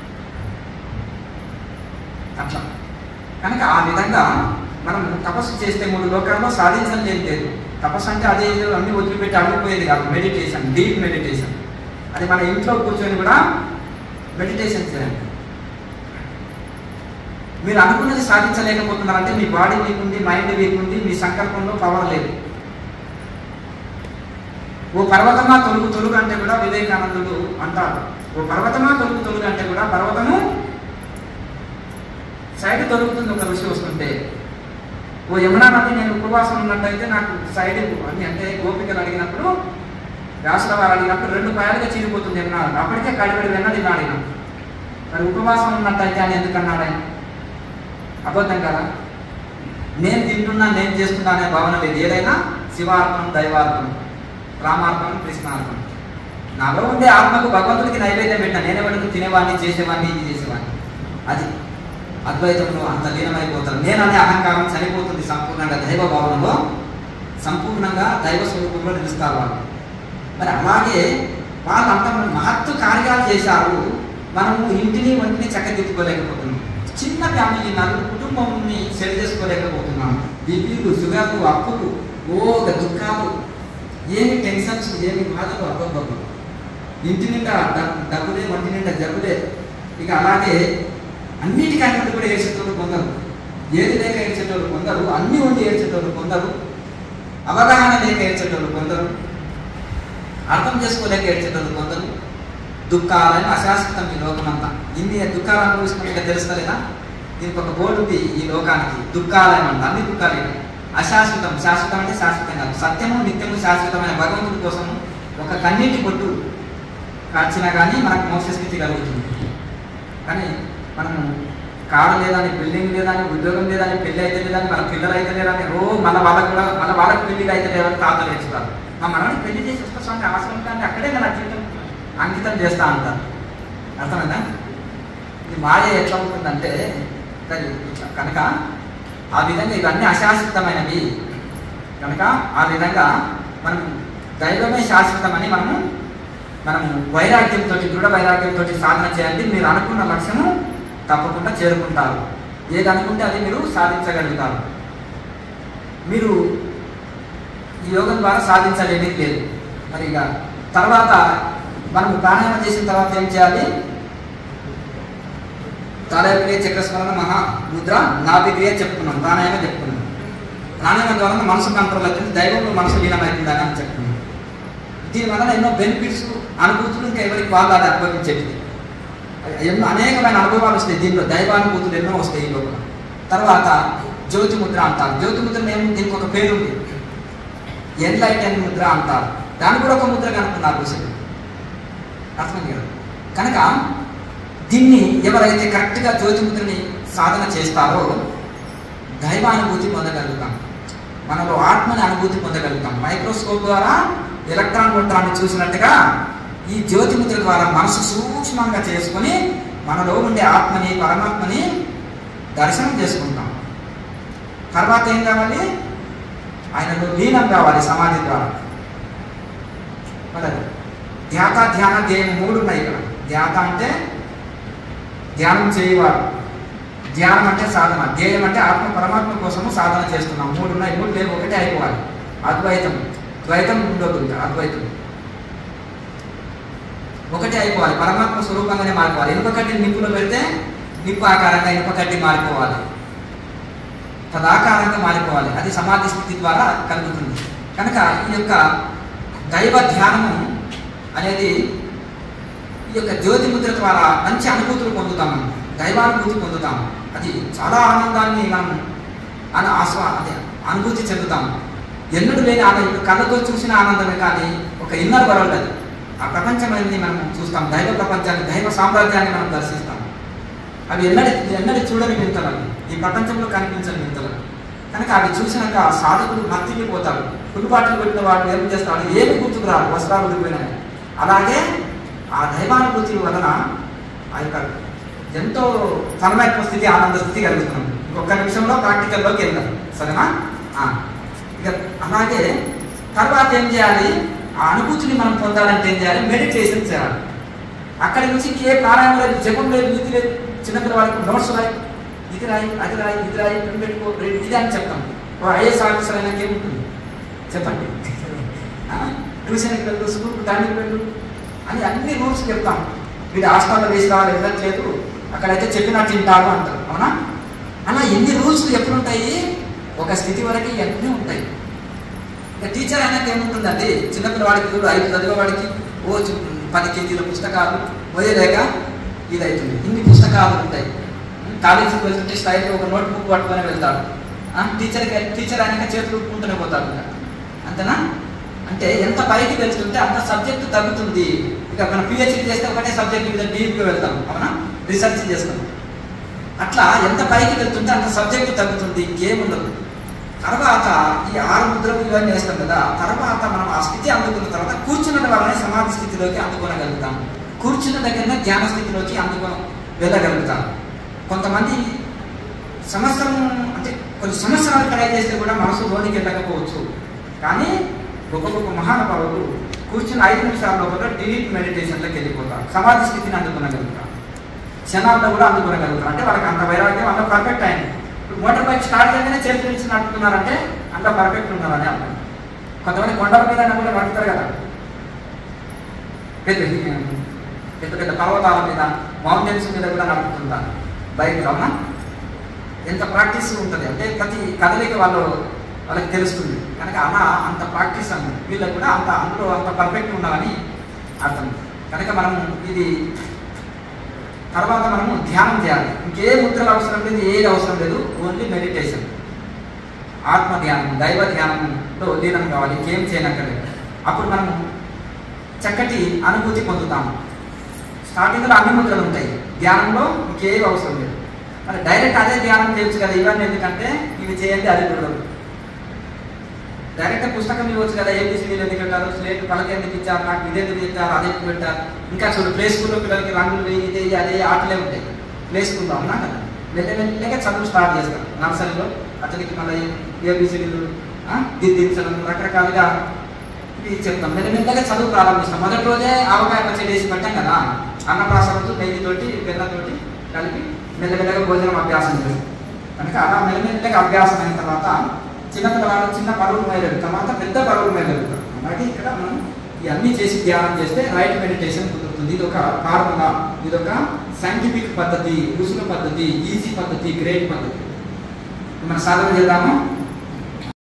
అట్లా. కనుక ఆ విధంగా మనం తపస్సు చేస్తే 3 లోకాల్లో సాధించలేదు లేదు. తపస్సు అంటే అదే అన్ని వదిలిపెట్టి అడిగిపోయేది కాదు. Meditation, deep meditation. అది మన ఇంట్లో కూర్చొని కూడా మెడిటేషన్ చేయండి. మీరు అనుకున్నది సాధించలేకపోతున్నారంటే మీ బాడీ వీక్ ఉంది, మైండ్ వీక్ ఉంది, మీ సంకల్పంలో పవర్ లేదు. ఓ పర్వతమా తొలుగు అంటే కూడా వివేకానందుడు అంటారు. ఓ పర్వతమా తొలుగు అంటే కూడా పర్వతము సైడ్ తొలుగుతుంది ఒక ఋషి వస్తుంటే. ఓ యమునా నది నేను ఉపవాసం ఉన్నట్టయితే నాకు సైడ్ అని అంటే గోపికలు అడిగినప్పుడు, వ్యాసుల వారు అడిగినప్పుడు 2 పాయలుగా చీరిపోతుంది యమునా. అప్పటికే కడిబడి వెన్నది నాడిన. మరి ఉపవాసం ఉన్నట్టయితే అని ఎందుకన్నాడు ఆయన? అబద్ధం కదా. నేను తింటున్నా, నేను చేస్తున్నా అనే భావన లేదు. ఏదైనా శివార్పణం, దైవార్పణం, రామార్పణం, కృష్ణార్పణం. నాలో ఉండే ఆత్మకు భగవంతుడికి నైవేద్యం పెట్టినా. నేనేవాడికి తినేవాడిని, చేసేవాడిని, ఇది చేసేవాడిని. అది అద్వైతంలో అంత లీనమైపోతారు. నేననే అహంకారం చనిపోతుంది. సంపూర్ణంగా దైవ భావనలో, సంపూర్ణంగా దైవ స్వరూపంలో నిలుస్తారు వాళ్ళు. మరి అలాగే వాళ్ళంతా మహత్తు కార్యాలు చేశారు. మనము ఇంటిని వంటిని చక్కదిద్దుకోలేకపోతున్నాం. చిన్న ఫ్యామిలీ, నలుగురు కుటుంబంని సెట్ చేసుకోలేకపోతున్నాం. బీపీలు, షుగర్లు, అప్పులు, దుఃఖాలు, ఏమి టెన్షన్స్, ఏమి బాధలు, అబ్బబ్బబ్బు. ఇంటి నిండా డబ్బులే, వంటి నిండా జబ్బులే. ఇక అలాగే అన్నిటికీ కూడా ఏడ్చేటోళ్ళు కొందరు, ఏది లేక ఏడ్చేటోళ్ళు కొందరు, అన్ని ఉండి ఏడ్చేటోళ్ళు కొందరు, అవగాహన లేక ఏడ్చేటోళ్ళు కొందరు, అర్థం చేసుకోలేక ఏడ్చేటోళ్ళు కొందరు. దుఃఖాలని అశాశ్వతం ఈ లోకమంతా. ఇన్ని దుఃఖాలు అనుభవిస్తున్నట్టుగా తెలుస్తలేదా? దీనికి ఒక బోర్డు ఉంది ఈ లోకానికి. దుఃఖాలయం అంట. అన్ని దుఃఖాలు అశాశ్వతం. శాశ్వతం అంటే శాశ్వతం కాదు. సత్యము, నిత్యము, శాశ్వతమైన భగవంతుడి కోసం ఒక కన్నీటి పొట్టు కాచినా కానీ మనకు మోక్ష స్థితి కలుగుతుంది. కానీ మనము కాడ లేదని, బిల్డింగ్ లేదని, ఉద్యోగం లేదని, పెళ్ళి అయితే లేదని, మన పిల్లలు అయితే లేదని, మన వాళ్ళకి పెళ్ళిళ్ళు అయితే లేదని తాతలు వేస్తారు. మా మనల్ని పెళ్లి చేసి వస్తాం అవసరం కానీ అక్కడే మన జీవితం అంకితం చేస్తా అంటారు. అర్థమైందా? ఇది మాయ ఎట్లా ఉంటుందంటే ఇట్లా. కనుక ఆ విధంగా ఇవన్నీ అశాశ్వతమైనవి. కనుక ఆ విధంగా మనం దైవమే శాశ్వతమని మనము వైరాగ్యంతో, దృఢ వైరాగ్యంతో సాధన చేయండి. మీరు అనుకున్న లక్ష్యము తప్పకుండా చేరుకుంటారు. ఏది అనుకుంటే అది మీరు సాధించగలుగుతారు. మీరు ఈ యోగం ద్వారా సాధించలేనిది లేదు. మరి ఇక తర్వాత మనం ప్రాణాయామం చేసిన తర్వాత ఏం చేయాలి? తాళక్రియ, చక్రస్మరణ, మహాముద్ర, నాభిక్రియ చెప్పుకున్నాం, ప్రాణాయామం చెప్పుకున్నాం. ప్రాణాయామం ద్వారా మనసు కంట్రోల్ అవుతుంది, దైవంలో మనసు లీనమవుతుంది అని చెప్పుకున్నాం. దీనివల్ల ఎన్నో బెనిఫిట్స్, అనుభూతులు ఇంకా ఎవరికి వాళ్ళు అది అనుభవించేది. ఎన్నో అనేకమైన అనుభవాలు వస్తాయి దీనిలో, దైవానుభూతులు ఎన్నో వస్తాయి ఈ లోపల. తర్వాత జ్యోతి ముద్ర అంటారు. జ్యోతి ముద్ర దీనికి ఒక పేరు ఉంది, ఎన్లైటన్ ముద్ర అంటారు. దాన్ని కూడా ఒక ముద్ర కనుక్కున్నారు ఋషులు, అర్థమైంది కదా. కనుక దీన్ని ఎవరైతే కరెక్ట్గా జ్యోతి ముద్రని సాధన చేస్తారో దైవానుభూతి పొందగలుగుతాం, మనలో ఆత్మని అనుభూతి పొందగలుగుతాం. మైక్రోస్కోప్ ద్వారా ఎలక్ట్రాన్ వోల్టాన్ని చూసినట్టుగా ఈ జ్యోతి ముద్ర ద్వారా మనసు సూక్ష్మంగా చేసుకొని మనలో ఉండే ఆత్మని, పరమాత్మని దర్శనం చేసుకుంటాం. తర్వాత ఏం కావాలి? ఆయనలో లీనం కావాలి సమాధి ద్వారా. మొదలు ధ్యాత, ధ్యాన, ధ్యేయం 3 ఉన్నాయి ఇక్కడ. ధ్యాత అంటే ధ్యానం చేయవాడు, ధ్యానం అంటే సాధన, ధ్యేయం అంటే ఆత్మ పరమాత్మ కోసము సాధన చేస్తున్నాం. 3 ఉన్నాయి, 3 లేవు, ఒకటే అయిపోవాలి. అద్వైతం, ద్వైతం ఉండదు, అద్వైతం ఒకటే అయిపోవాలి. పరమాత్మ స్వరూపంగానే మారిపోవాలి. ఇనుప కడ్డీ నిప్పులో పెడితే నిప్పు ఆకారంగా ఇనుప కడ్డీ మారిపోవాలి, తదాకారంగా మారిపోవాలి. అది సమాధి స్థితి ద్వారా కలుగుతుంది. కనుక ఈ యొక్క దైవ ధ్యానము అనేది ఈ యొక్క జ్యోతి ముద్ర ద్వారా మంచి అనుభూతులు పొందుతాము, దైవానుభూతి పొందుతాము. అది చాలా ఆనందాన్ని మనం అదే అనుభూతి చెందుతాము. ఎన్నడూ లేని ఆనందం, కళ్ళతో చూసిన ఆనందమే కానీ ఒక ఇన్నర్ వరల్డ్ అది. ఆ ప్రపంచమైనది మనం చూస్తాం, దైవ ప్రపంచాన్ని, దైవ సామ్రాజ్యాన్ని మనం దర్శిస్తాం. అవి ఎన్నడూ చూడని వింతలు, ఈ ప్రపంచంలో కనిపించని వింతలు. కనుక అవి చూసినాక సాధకులు మత్తిపోతారు. పులిపాట్లు పెట్టిన వాళ్ళు ఏం చేస్తారు? ఏమి గుర్తుకు రాదు, వస్త్రాలు ఉడిపోయినాయి. అలాగే ఆ దైవానుభూతి వలన ఆ యొక్క ఎంతో తన్మయత్వ స్థితి, ఆనంద స్థితి కలుగుతున్నాం. ఇంకొక నిమిషంలో ప్రాక్టికల్లోకి వెళ్దాం, సరేనా? ఇక అలాగే తర్వాత ఏం చేయాలి? ఆ అనుభూతిని మనం పొందాలంటే ఏం చేయాలి? మెడిటేషన్ చేయాలి. అక్కడి నుంచి ఏ ప్రాణాయామం లేదు, జపం లేదు, నీతి లేదు. చిన్నపిల్లవాడికి నోట్స్ రాయి, ఇది రాయి, అది రాయి, ఇది రాయి, పెట్టుకో, ఇది అని చెప్తాం. ఐఏఎస్ ఆఫీసర్ అయినాక ఏముంటుంది చెప్పండి? ట్యూషన్కి వెళ్ళు, స్కూల్కి టైంకి వెళ్ళు అని అన్ని రూల్స్ చెప్తాం. వీడు హాస్టల్లో వేసి రావాలి, వెళ్ళట్లేదు, అక్కడైతే చెప్పినట్టు తింటారు అంటారు, అవునా? అలా ఎన్ని రూల్స్ ఎప్పుడుంటాయి? ఒక స్థితి వరకు ఇవన్నీ ఉంటాయి. ఇక టీచర్ అయినాక ఏముంటుందండి? చిన్నపిల్లవాడికి 5 చదివేవాడికి 10 కేజీల పుస్తకాలు పోయలేక ఇదవుతుంది. ఇన్ని పుస్తకాలు ఉంటాయి. కాలేజీకి వెళ్తుంటే స్టైల్కి ఒక నోట్ బుక్ పట్టుకొని వెళ్తాడు. టీచర్ అయినాక చేతులు ఊపుకుంటూనే పోతాడు. అంతేనా? అంటే ఎంత పైకి వెళ్తుంటే అంత సబ్జెక్టు తగ్గుతుంది. ఇక మనం పిహెచ్డీ చేస్తే ఒకటే సబ్జెక్ట్ మీద డీప్గా వెళ్తాం, అవునా? రీసెర్చ్ చేస్తాం. అట్లా ఎంత పైకి వెళ్తుంటే అంత సబ్జెక్టు తగ్గుతుంది, ఇంకేముండదు. తర్వాత ఈ 6 ముద్రలు ఇవన్నీ వేస్తాం కదా, తర్వాత మనం ఆ స్థితి అందుకున్న తర్వాత కూర్చున్న వాళ్ళని సమాధి స్థితిలోకి అందుకోగలుగుతాం. కూర్చున్న దగ్గరనే ధ్యాన స్థితిలోకి వెళ్ళగలుగుతాం. కొంతమంది కొన్ని సంవత్సరాలు ట్రై చేస్తే కూడా మనసు లోనికి వెళ్ళకపోవచ్చు. కానీ గొప్ప మహానుభావులు కూర్చుని 5 నిమిషాల లోపల డీప్ మెడిటేషన్లోకి వెళ్ళిపోతారు, సమాధి స్థితిని అందుకోగలుగుతారు, క్షణాల్లో కూడా అందుకోగలుగుతారు. అంటే వాళ్ళకి అంత వైరాగ్యం, అంత పర్ఫెక్ట్ అయింది. ఇప్పుడు మోటార్ బైక్ స్టార్ట్ చేయగానే చేతులు నుంచి నడుపుతున్నారంటే అంత పర్ఫెక్ట్ ఉన్నారని అర్థం. కొంతమంది కొండల మీద కూడా నడుపుతారు కదా, పెద్ద పెద్ద పర్వతాల మీద, మౌంటైన్స్ మీద కూడా నడుపుతుంటారు బైక్. అవునా? ఎంత ప్రాక్టీస్ ఉంటుంది అంటే ప్రతి కదలిక వాళ్ళకి తెలుస్తుంది. కనుక అంత ప్రాక్టీస్ అంది వీళ్ళకి కూడా అందులో అంత పర్ఫెక్ట్ ఉండాలని అర్థం. కనుక మనము ఇది తర్వాత మనము ధ్యానం చేయాలి. ఇంకే ముద్రలు అవసరం లేదు, ఏది అవసరం లేదు, ఓన్లీ మెడిటేషన్, ఆత్మ ధ్యానం, దైవ ధ్యానంలో లీనం కావాలి, ఇంకేం చేయనక్కర్లేదు. అప్పుడు మనము చక్కటి అనుభూతి పొందుతాము. స్టార్టింగ్లో అన్ని ముద్రలు ఉంటాయి, ధ్యానంలో ఇంకేవి అవసరం లేదు. మరి డైరెక్ట్ అదే ధ్యానం చేయొచ్చు కదా, ఇవన్నీ ఎందుకంటే ఇవి చేయండి అది కుదరదు. డైరెక్ట్ పుస్తకం ఇవ్వచ్చు కదా, ఏబిసిడీలు ఎందుకు పెట్టారు, స్లేట్ పలక ఎందుకు ఇచ్చారు, నాకు ఇదేందుకు ఇచ్చారు, అదే పెట్టారు. ఇంకా చూడు, ప్లే స్కూల్లో పిల్లలకి రంగులు ఇదే అదే ఆటలే ఉంటాయి. ప్లే స్కూల్లో ఉన్నా కదా, మెల్లమెల్లగా చదువు స్టార్ట్ చేస్తారు. నర్సరీలో అతనికి మళ్ళీ ఏబిసిడీలు దిద్దించడం రకరకాలుగా ఇవి చెప్తాం. మెల్లమెల్లగా చదువు ప్రారంభిస్తాం. మొదటి రోజే ఆవకాయ పచ్చడి వేసి పెట్టాం కదా, అన్నప్రాసనతో నెయ్యితోటి బెల్లతోటి కలిపి మెల్లమెల్లగా భోజనం అభ్యాసం చేస్తాం. కనుక అలా మెల్లమెల్లగా అభ్యాసం అయిన తర్వాత చిన్నపిల్లవాడు చిన్న బరువులు మోయలేడు, తర్వాత పెద్ద బరువులు మోయగలుగుతారు. అలాగే ఇక్కడ మనం ఇవన్నీ చేసి ధ్యానం చేస్తే రైట్ మెడిటేషన్ కుదురుతుంది. ఇది ఒక ఫార్ములా, ఇది ఒక సైంటిఫిక్ పద్ధతి, రుసుల పద్ధతి, ఈజీ పద్ధతి, గ్రేట్ పద్ధతి. మనం సాధన చేద్దాము.